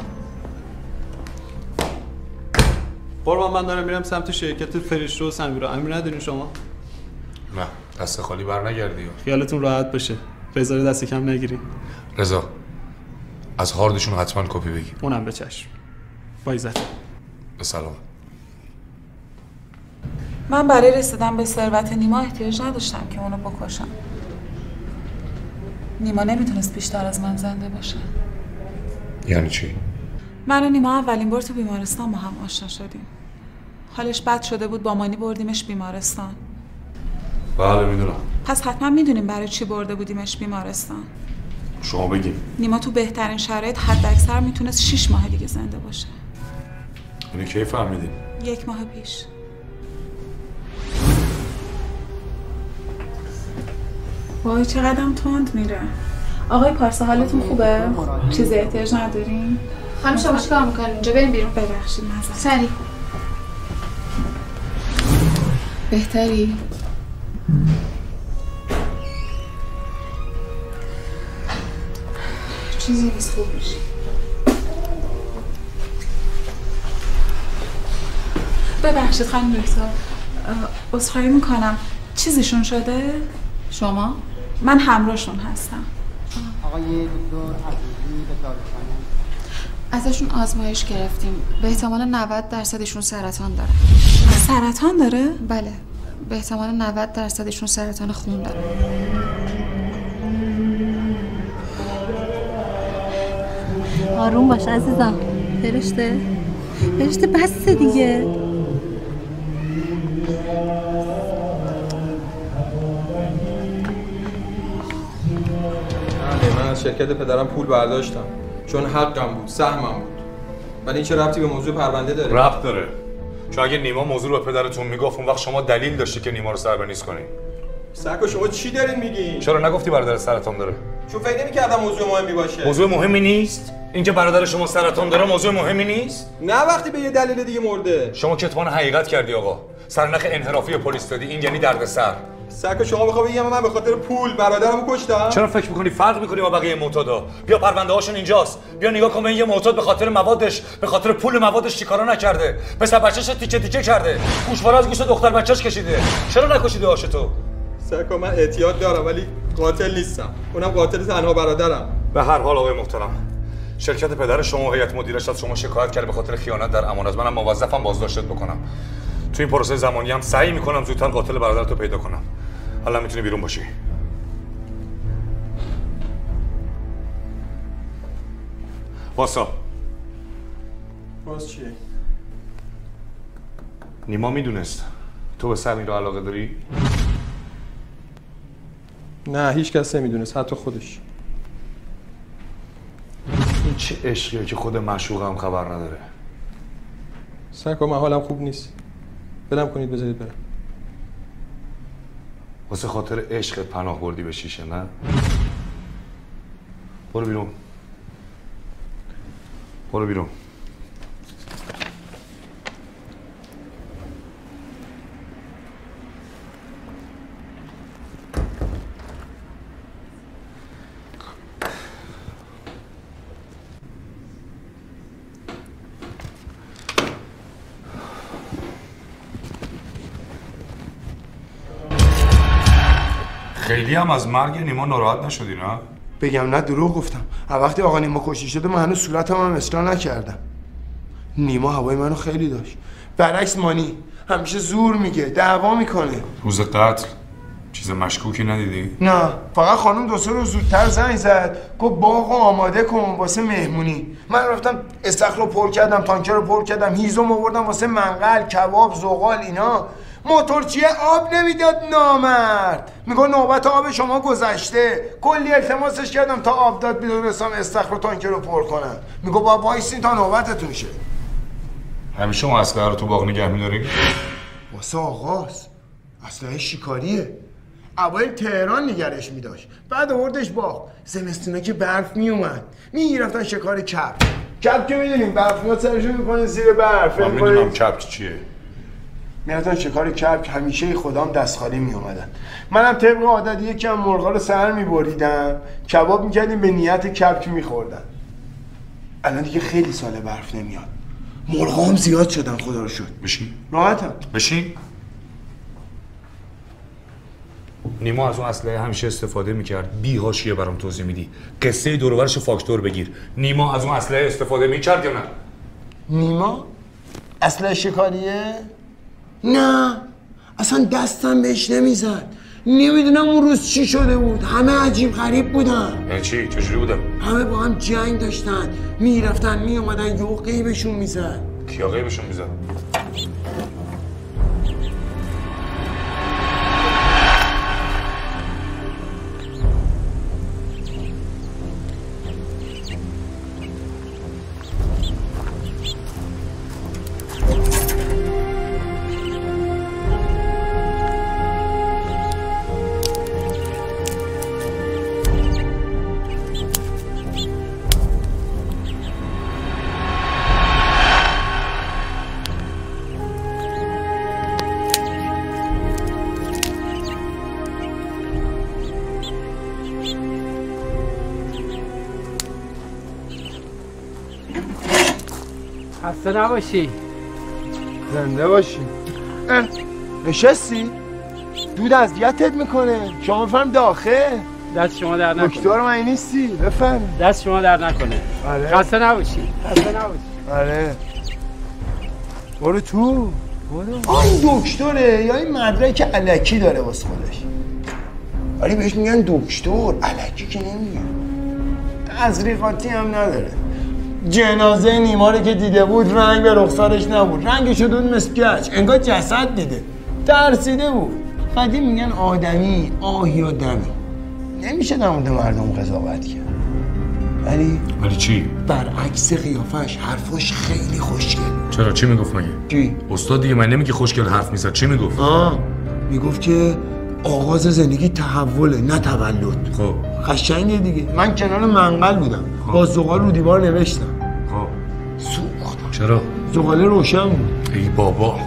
قربان من دارم میرم سمت شرکت فرشته و سمیرا. امیر ندارین شما؟ نه دست خالی بر نگردی. خیالتون راحت باشه. رضا رو دست کم نگیرین. رضا از هاردشون حتما کپی بگی. اونم به چشم. با عزت. به سلام. من برای رسیدن به ثروت نیما احتیاج نداشتم که اونو بکشم. نیما نمیتونست بیشتر از من زنده باشه. یعنی چی؟ من و نیما اولین بار تو بیمارستان با هم آشنا شدیم. حالش بد شده بود، با مانی بردیمش بیمارستان. بله میدونم. پس حتما میدونیم برای چی برده بودیمش بیمارستان. شما بگیم. نیما تو بهترین شرایط حد اکثر میتونست شیش ماه دیگه زنده باشه. اینو کی فهمیدین؟ یک ماه پیش. وای چقدرم تند میره. آقای پارسا حالتون خوبه؟ چیزی احتیاج ندارین؟ خانم شما چیکار میکنین؟ اینجا بریم بیرون. ببخشید معذرت. سری. بهتری؟ چیزی نیست خوب میشه. ببخشید خانم دکتر. عذرخواهی میکنم. چیزیشون شده؟ شما؟ من همراهشون هستم. آقای دکتر عزیزی به داروخانه. ازشون آزمایش گرفتیم. به احتمال نود درصدشون سرطان داره. سرطان داره؟ بله. به احتمال نود درصدشون سرطان خون داره. آروم باش عزیزم. فرشته فرشته بس دیگه. من از شرکت پدرم پول برداشتم چون حقم بود، سهمم بود. ولی این چه ربطی به موضوع پرونده داره؟ ربط داره. چون اگه نیما موضوع رو به پدرتون میگفت اون وقت شما دلیل داشتی که نیما رو سربنیز کنی. سکو شما چی دارین میگین؟ چرا نگفتی برادر سرطان داره؟ چون فکر نمی‌کردم موضوع مهمی باشه. موضوع مهمی نیست؟ اینکه برادر شما سرطان داره موضوع مهمی نیست؟ نه وقتی به یه دلیل دیگه مرده. شما کتمان حقیقت کردی آقا. سرنخ انحرافی پلیس دادی. این یعنی دردسر. سکو شما بخوای بگی من به خاطر پول برادرمو کشتم؟ چرا فکر می‌کنی فرق می‌کنی با بقیه معتادا؟ بیا پرونده هاشون اینجاست. بیا نگاه کن این یه معتاد به خاطر موادش، به خاطر پول موادش چیکارا نکرده. پسر بچه‌ش تیکه تیکه کرده. گوشواره از گوش دختر بچه‌ش کشیده. چرا نکشیده هاش تو؟ سکو من اعتیاد دارم ولی قاتل نیستم. اونم قاتل تنها برادرم. به هر حال آقای محترم، شرکت پدر شما و هیئت مدیرش از شما شکایت کرده به خاطر خیانت در امانت. منم موظفم بازداشتت بکنم. تو این پروسه زمانی هم سعی می‌کنم زودتر قاتل برادرتو پیدا کنم. حالا میتونی بیرون باشی. واسا. باز چیه؟ نیما میدونست تو به سمیرا علاقه داری؟ نه هیچ کس نمیدونست، حتی خودش. این چه عشقیه که خود معشوقم خبر نداره. سکو من حالم خوب نیست. بدم کنید بذارید برم. واسه خاطر عشقت پناه بردی به شیشه نه؟ برو بیرون. برو بیرون. خیلی هم از مرگ نیما ناراحت نشدی نه؟ بگم نه دروغ گفتم. وقتی آقا نیما کشته شده من هنوز صورتم هم اصلاح نکردم. نیما هوای منو خیلی داشت. برعکس مانی همیشه زور میگه، دعوا میکنه. روز قتل چیز مشکوکی ندیدی؟ نه، فقط خانم دو سه روز زودتر زنگ زد گفت باغو آماده کن واسه مهمونی. من رفتم استخر رو پر کردم، تانکر رو پر کردم، هیزم آوردم واسه منقل، کباب، زغال اینا. موتورچیه آب نمیداد نامرد. میگه نوبت آب شما گذشته. کلی التماسش کردم تا آب داد میدونستم استخر و تانکر رو پر کنم. میگه با وایسین تا نوبتتون شه. همیشه اون اسلحه رو تو باغ نگه می‌داری؟ واسه آغاز اسلحه شکاریه. اوایل تهران نگرش می‌داشت، بعد آوردش باغ. زمستونا که برف میومد میرفتن شکار کبک. کبک که میدونیم برف میاد سرشون میکنه زیر برف. من میدونم کبک چیه. میرفتن شکار کبک، همیشه خدام دست خالی میومدن. منم طبق عادت یکم مرغا رو سر میبریدم، کباب میکردیم، به نیت کبک میخوردن. الان دیگه خیلی سال برف نمیاد، مرغا هم زیاد شدن خدا رو شد. بشین راحتم. بشین. نیما از اون اسلحه همیشه استفاده میکرد. بی حاشیه برام توضیح میدی. قصه دور و برش فاکتور بگیر. نیما از اون اسلحه استفاده میکرد یا نه؟ نیما اسلحه شکاریه؟ نه، اصلا دستم بهش نمیزد. نمیدونم اون روز چی شده بود. همه عجیب غریب بودن. یعنی چی؟ چجوری بودن؟ همه با هم جنگ داشتن، میرفتن میومدن، یهو قیبشون میزد. کیا قیبشون میزد؟ خسته نباشی. زنده باشی. نشستی؟ دود اذیتت میکنه. شما بفرم داخل. دست شما در نکنه. دکتر من نیستی؟ بفرم. دست شما در نکنه. آره. خسته نباشی. خسته نباشی. آره. برو تو. برو. آه این دکتره یا این مدرک الکی داره واسه خودش. ولی بهش میگن دکتر، الکی که نمیگن. تزریقاتی هم نداره. جنازه نیما رو که دیده بود رنگ به رخسارش نبود، رنگش شده بود مثل گچ، انگار جسد دیده. ترسیده بود. قدیم میگن آدمی آهی و دمی. نمیشه در مورد مردم قضاوت کرد. ولی ولی چی؟ برعکس قیافش حرفش خیلی خوشگل. چرا؟ چی میگفت مگه؟ چی؟ استاد دیگه من نمیگه خوشگل حرف میزد. چی میگفت؟ آه میگفت که آغاز زندگی تحوله نه تولد. خب قشنگه دیگه. من کنار منقل بودم. خب. با زغال رو دیوار نوشتم. خب سوختم. چرا؟ زغال روشن بود. ای بابا.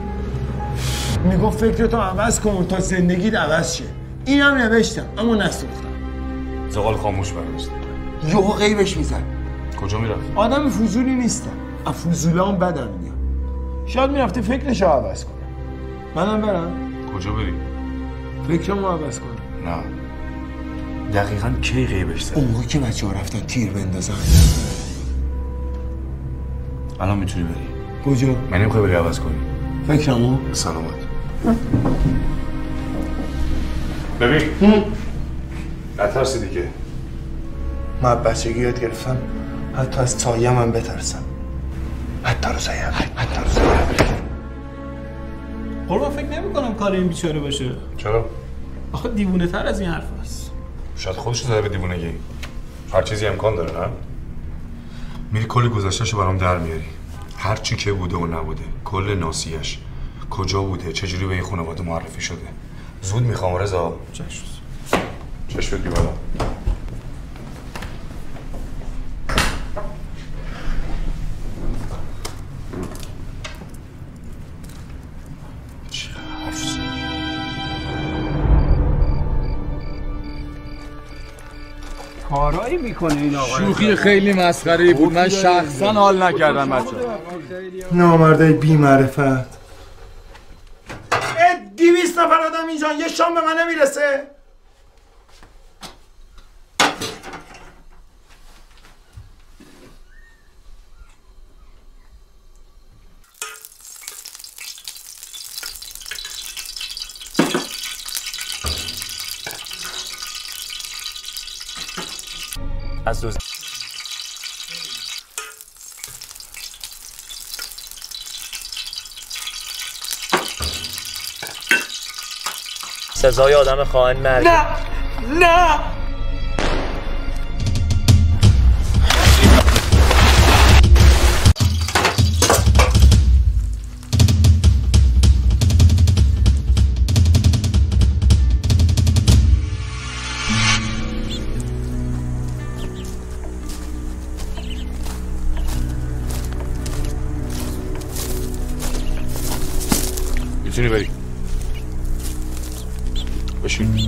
میگفت فکرتو عوض کن تا زندگیت عوض شه. اینم نوشتم اما نسوختم. زغال خاموش برداشت. یهو غیبش میزد. کجا میرفت؟ آدم فضولی نیستم. از فضولام بدم میاد. شاید میرفته فکرشو عوض کنه. منم برم. کجا بری؟ فکرمو عوض کنم. نه. دقیقاً کی غیبش زد؟ اون موقع که بچه‌ها رفتن تیر بندازن. الان میتونی بری. کجا؟ من نمیخوای بری عوض کنی. فکرمو؟ سلامت. ببین. نترسی دیگه. من بچگی یاد گرفتم حتی از سایه من بترسم. حتی رو سایه. حتی رو سایه. قربان فکر نمی کنم کار این بیچاره باشه. چرا؟ آخه دیوونه تر از این حرف هست. شاید خودش زده به دیوونگی. هر چیزی امکان داره نه؟ میری کلی گذشتهشو برام در میاری. هر چی که بوده و نبوده، کل ناسیش، کجا بوده، چجوری به این خانواده معرفی شده. زود میخوام رضا. چشم. چشمت بی بالا. کارایی میکنه این آقا. شوخی خیلی مسخره‌ای بود. من شخصا حال نکردم بچه. نامردای بی معرفت. دویست نفر آدم اینجا یه شام به من نمیرسه. از دوز سزای آدم خائن مرگ. نه نه میتونی بری بشین.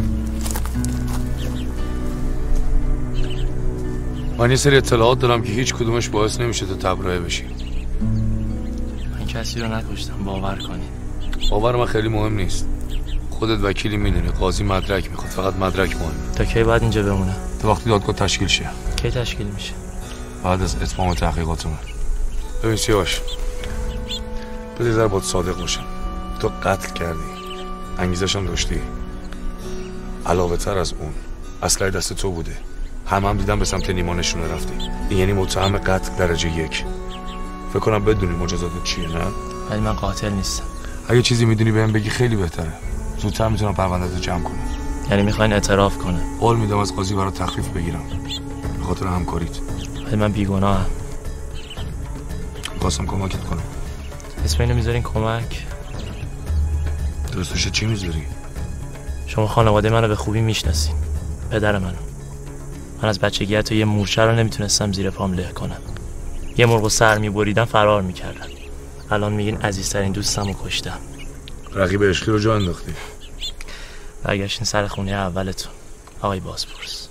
من یه سری اطلاعات دارم که هیچ کدومش باعث نمیشه تو تبرئه بشی. من کسی رو نکشتم، باور کنین. باور من خیلی مهم نیست. خودت وکیلی میدونی، قاضی مدرک میخواد، فقط مدرک مهمه. تا کی باید اینجا بمونه؟ تا وقتی دادگاه تشکیل شه. کی تشکیل میشه؟ بعد از اتمام تحقیقاتمون. ببین سیاوش، بذار ذره باهات صادق باشم. تو قتل کردی، انگیزش هم داشتی. علاوه تر از اون اسلحه دست تو بوده. همه هم دیدم به سمت نیما نشونه رفتی. این یعنی متهم قتل درجه یک. فکر کنم بدونی مجازات چیه، نه؟ ولی من قاتل نیستم. اگه چیزی میدونی بهم بگی خیلی بهتره. زودتر میتونم پرونده‌تو جمع کنم. یعنی میخواین اعتراف کنه؟ قول میدم از قاضی برای تخفیف بگیرم به خاطر همکاریت. ولی من بیگناهم. می‌خواستم کمکت کنم. اسم اینو میذارین کمک؟ درستش چی میذاری؟ شما خانواده منو به خوبی میشناسین. پدر منو. من از بچگی حتی یه مورچه رو نمیتونستم زیر پام له کنم. یه مرغ سر میبریدم فرار میکردم. الان میگین عزیزترین دوستمو کشتم. رقیب عشقی رو جا انداختی. برگشتین سر خونه اولتون آقای بازپرس.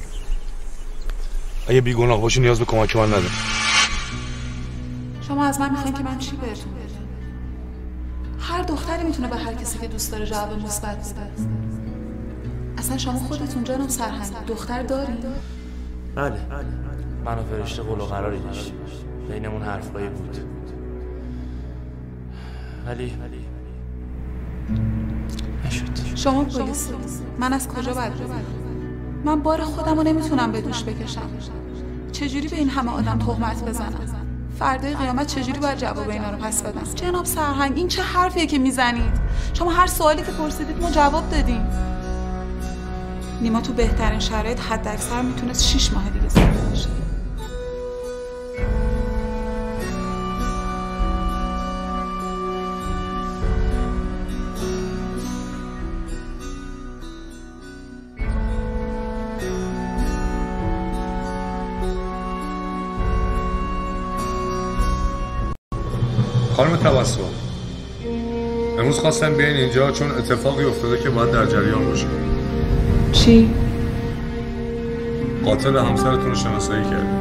اگه بیگناه باشی نیاز به کمک من نداری. شما از من میخواین که من چی بهتون بدم؟ هر دختری میتونه به هر کسی که دوست داره جواب مثبت بده. اصلا شما خودتون جانم سرهنگ دختر دارین؟ بله. من و فرشته قول و قراری داشتیم. بینمون حرفایی بود. ولی نشد. شما پلیسی. من از کجا باید بدونم؟ من بار خودم رو نمیتونم به دوش بکشم. چجوری به این همه آدم تهمت بزنم؟ فردای قیامت چجوری باید جواب اینا رو پس بدم؟ جناب سرهنگ این چه حرفیه که میزنید؟ شما هر سوالی که پرسیدید ما جواب دادیم. نیما تو بهترین شرایط حد اکثر میتونست شیش ماه دیگه زنده باشه. خانم توسل، امروز خواستم بیاین اینجا چون اتفاقی افتاده که باید در جریان باشه. چی؟ قاتل همسرتون رو شناسایی کردیم.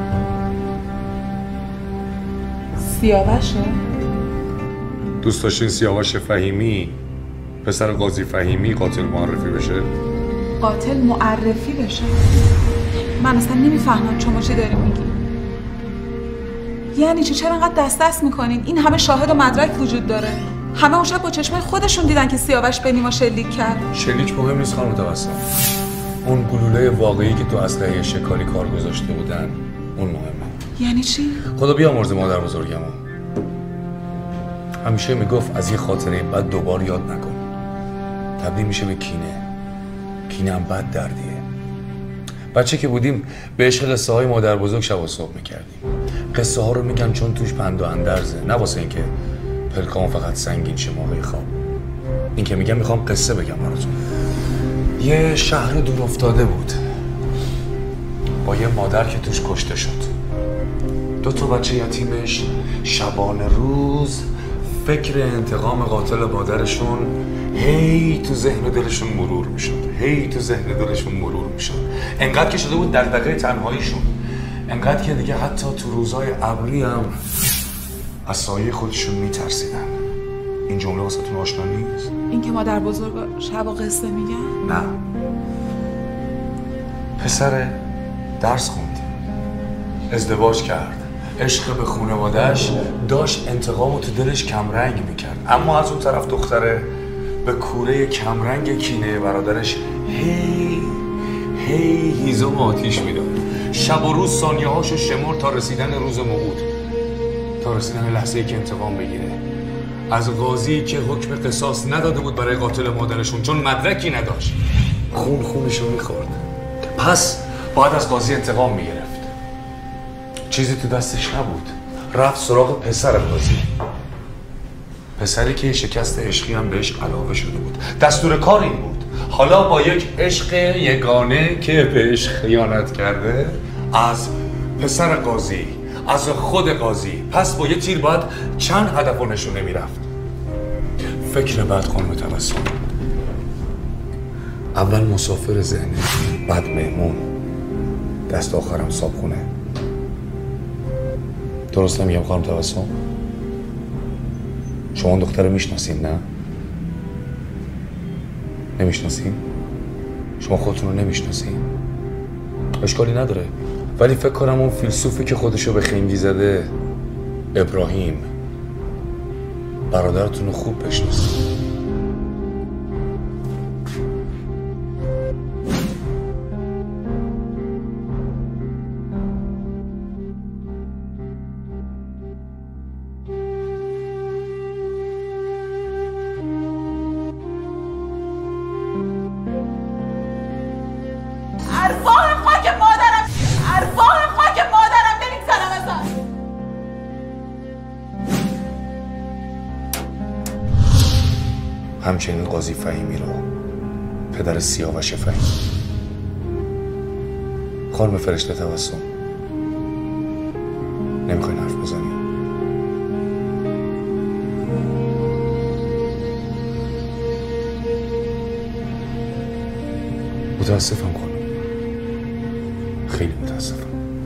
سیاوشه؟ دوست داشتین سیاوش فهیمی پسر قاضی فهیمی قاتل معرفی بشه؟ قاتل معرفی بشه؟ من اصلا نمیفهمم شما چی دارین میگی. یعنی چی؟ چرا انقدر دست دست میکنین؟ این همه شاهد و مدرک وجود داره. همه اون شب با چشمای خودشون دیدن که سیاوش به نیما شلیک کرد. شلیک مهم نیست خانم توسل. اون گلوله واقعی که تو اسلحه شکاری کار گذاشته بودن اون مهمه. یعنی چی؟ خدا بیامرزه مادر بزرگمو. همیشه میگفت از یه خاطره بد دوبار یاد نکن. تبدیل میشه به کینه. کینه هم بد دردیه. بچه که بودیم به عشق قصه های مادر بزرگ شب و صبح میکردیم. قصه ها رو میگن چون توش پند و اندرزه، نه واسه اینکه پلکام فقط سنگین شه موقع خواب. این که میگم میخوام قصه بگم براتون. یه شهر دور افتاده بود با یه مادر که توش کشته شد. دو تا بچه یتیمش شبانه روز فکر انتقام قاتل مادرشون هی تو ذهن دلشون مرور میشد. هی تو ذهن دلشون مرور میشد. انقدر که شده بود دغدغه تنهاییشون. انقدر که دیگه حتی تو روزای ابری هم از سایه خودشون میترسیدن. این جمله واسهتون آشنا نیست؟ این که مادر بزرگ شب و قصه میگن؟ نه. پسر درس خوند، ازدواج کرد، عشق به خانواده‌اش داشت، انتقامو تو دلش کمرنگ میکرد. اما از اون طرف دختره به کوره کمرنگ کینه برادرش هی هی هیزم آتیش میداد. شب و روز ثانیه هاشو شمرد تا رسیدن روز موعود، تا رسیدن لحظه‌ای که انتقام بگیره از قاضی که حکم قصاص نداده بود برای قاتل مادرشون چون مدرکی نداشت. خون خونشو میخورد، پس باید از قاضی انتقام میگرفت. چیزی تو دستش نبود، رفت سراغ پسر قاضی، پسری که شکست عشقی هم بهش علاوه شده بود. دستور کار این بود حالا با یک عشق یگانه که بهش خیانت کرده، از پسر قاضی، از خود قاضی، پس با یه تیر باید چند هدف رو نشونه میرفت. فکر بعد خانم تبسم، اول مسافر ذهنی، بعد مهمون، دست آخرم صابخونه. درست نمیگم خانم تبسم؟ شما دختر رو میشناسین نه؟ نمیشناسین؟ شما خودتون رو نمیشناسین؟ اشکالی نداره، ولی فکر کنم اون فیلسوفی که خودشو به خنگی زده، ابراهیم، برادرتون رو خوب بشناسین. همچنین قاضی فهیمی رو، پدر سیاوش فهیمی. خانم فرشته تبسم، نمیخواین حرف بزنیم؟ متاسفم خانم، خیلی متاسفم.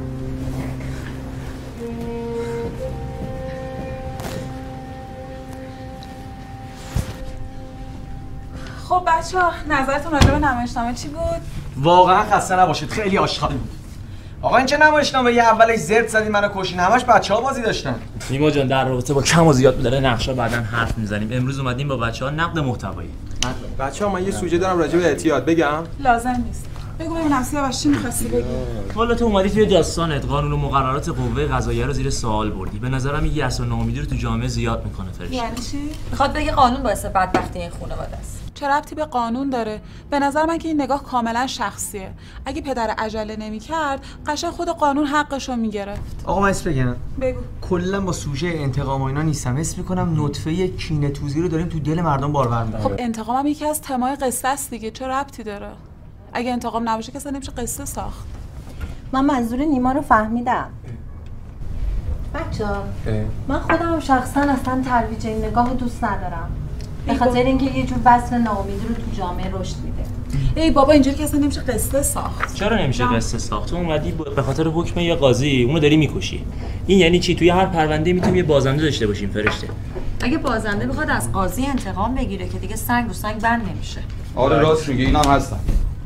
خب بچه ها نظرتون راجع به نمایشنامه چی بود؟ واقعا خسته نباشید، خیلی آشغال بود. آقا این چه نمایشنامه یه اولش زرد زدین منو کشین، همش بچه‌ها بازی داشتن. نیما جان در رابطه با کم و زیاد بودن نقشا بعداً حرف میزنیم. امروز اومدیم با بچه‌ها نقد محتوایی. بچه‌ها من یه سوژه دارم راجع به اعتیاد بگم؟ لازم نیست. بگو ببینم سیاوش چی می‌خواستی بگی؟ حالا تو اومدی توی داستانت قانون و مقررات قوه قضاییه رو زیر سوال بردی. به نظرم این یأس و ناامیدی رو تو جامعه زیاد میکنه فرشته. یعنی چی؟ میخواد بگه قانون باعث بدبختی این خانواده است. چه ربطی به قانون داره؟ به نظر من که این نگاه کاملا شخصیه. اگه پدر عجله نمی‌کرد، قشنگ خود قانون حقشو میگرفت. آقا من اسم بگم؟ بگو. کلا با سوژه انتقام و اینا نیستم. اسم می‌کنم نطفه کینه‌توزی رو داریم تو دل مردم بارور می‌کنیم. خب انتقام هم یکی از تمای قصه است دیگه. چه ربطی داره؟ اگه انتقام نباشه که اصلا نمیشه قصه ساخت. من منظور نیما رو فهمیدم. بچه‌ها من خودم شخصا اصلا ترویج این نگاه دوست ندارم. به خاطر اینکه یه جور بذر ناامیدی رو تو جامعه رشد میده. ای بابا اینجوری که اصلا نمیشه قصه ساخت. چرا نمیشه قصه ساخت؟ تو اومدی به خاطر حکم یه قاضی اونو داری میکشی. این یعنی چی؟ توی هر پرونده میتونیم یه بازنده داشته باشیم فرشته. اگه بازنده بخواد از قاضی انتقام بگیره که دیگه سنگ رو سنگ بند نمیشه. آره راست میگه، اینم هستن.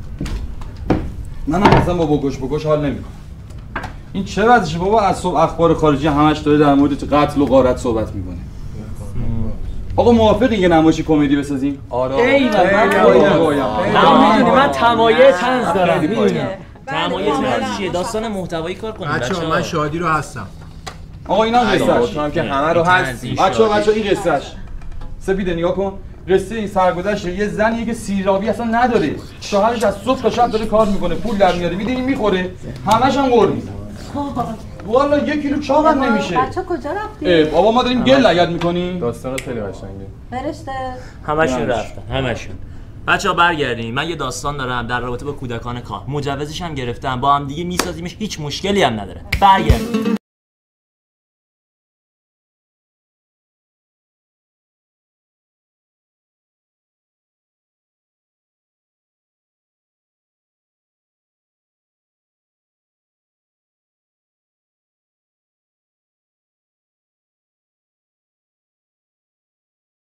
منم اصلا با بکش بکش حال نمیکنم. این چه وضعشه بابا؟ از صبح اخبار خارجی همش داره در مورد قتل و غارت صحبت میکنه. آقا موافقین یه نمایش کمدی بسازیم؟ آره. ای من میدونی من تمایه طنز دارم. میدونی تمایه طنز چیه؟ داستان محتوایی کار کنیم بچه‌ها. من شادی رو هستم. آقا اینا قصه‌اش. هم که همه رو هستی. بچه‌ها بچه‌ها این قصه‌اش. سپیده نگاه کن. قصه این سرگذشت یه زنیه که سیرابی اصلا نداره. شوهرش از صبح تا شب داره کار میکنه، پول در میاره، میده این میخوره، همش هم قور میزنه. والا یک کیلو چاق هم نمیشه. بچه‌ها کجا رفتین؟ بابا ما داریم گل لگد میکنیم. داستان خیلی قشنگه. فرشته همشون رفتن، همشون. بچه‌ها برگردیم. من یه داستان دارم در رابطه با کودکان کار. مجوزش هم گرفتم. با هم دیگه میسازیمش، هیچ مشکلی هم نداره. برگردیم.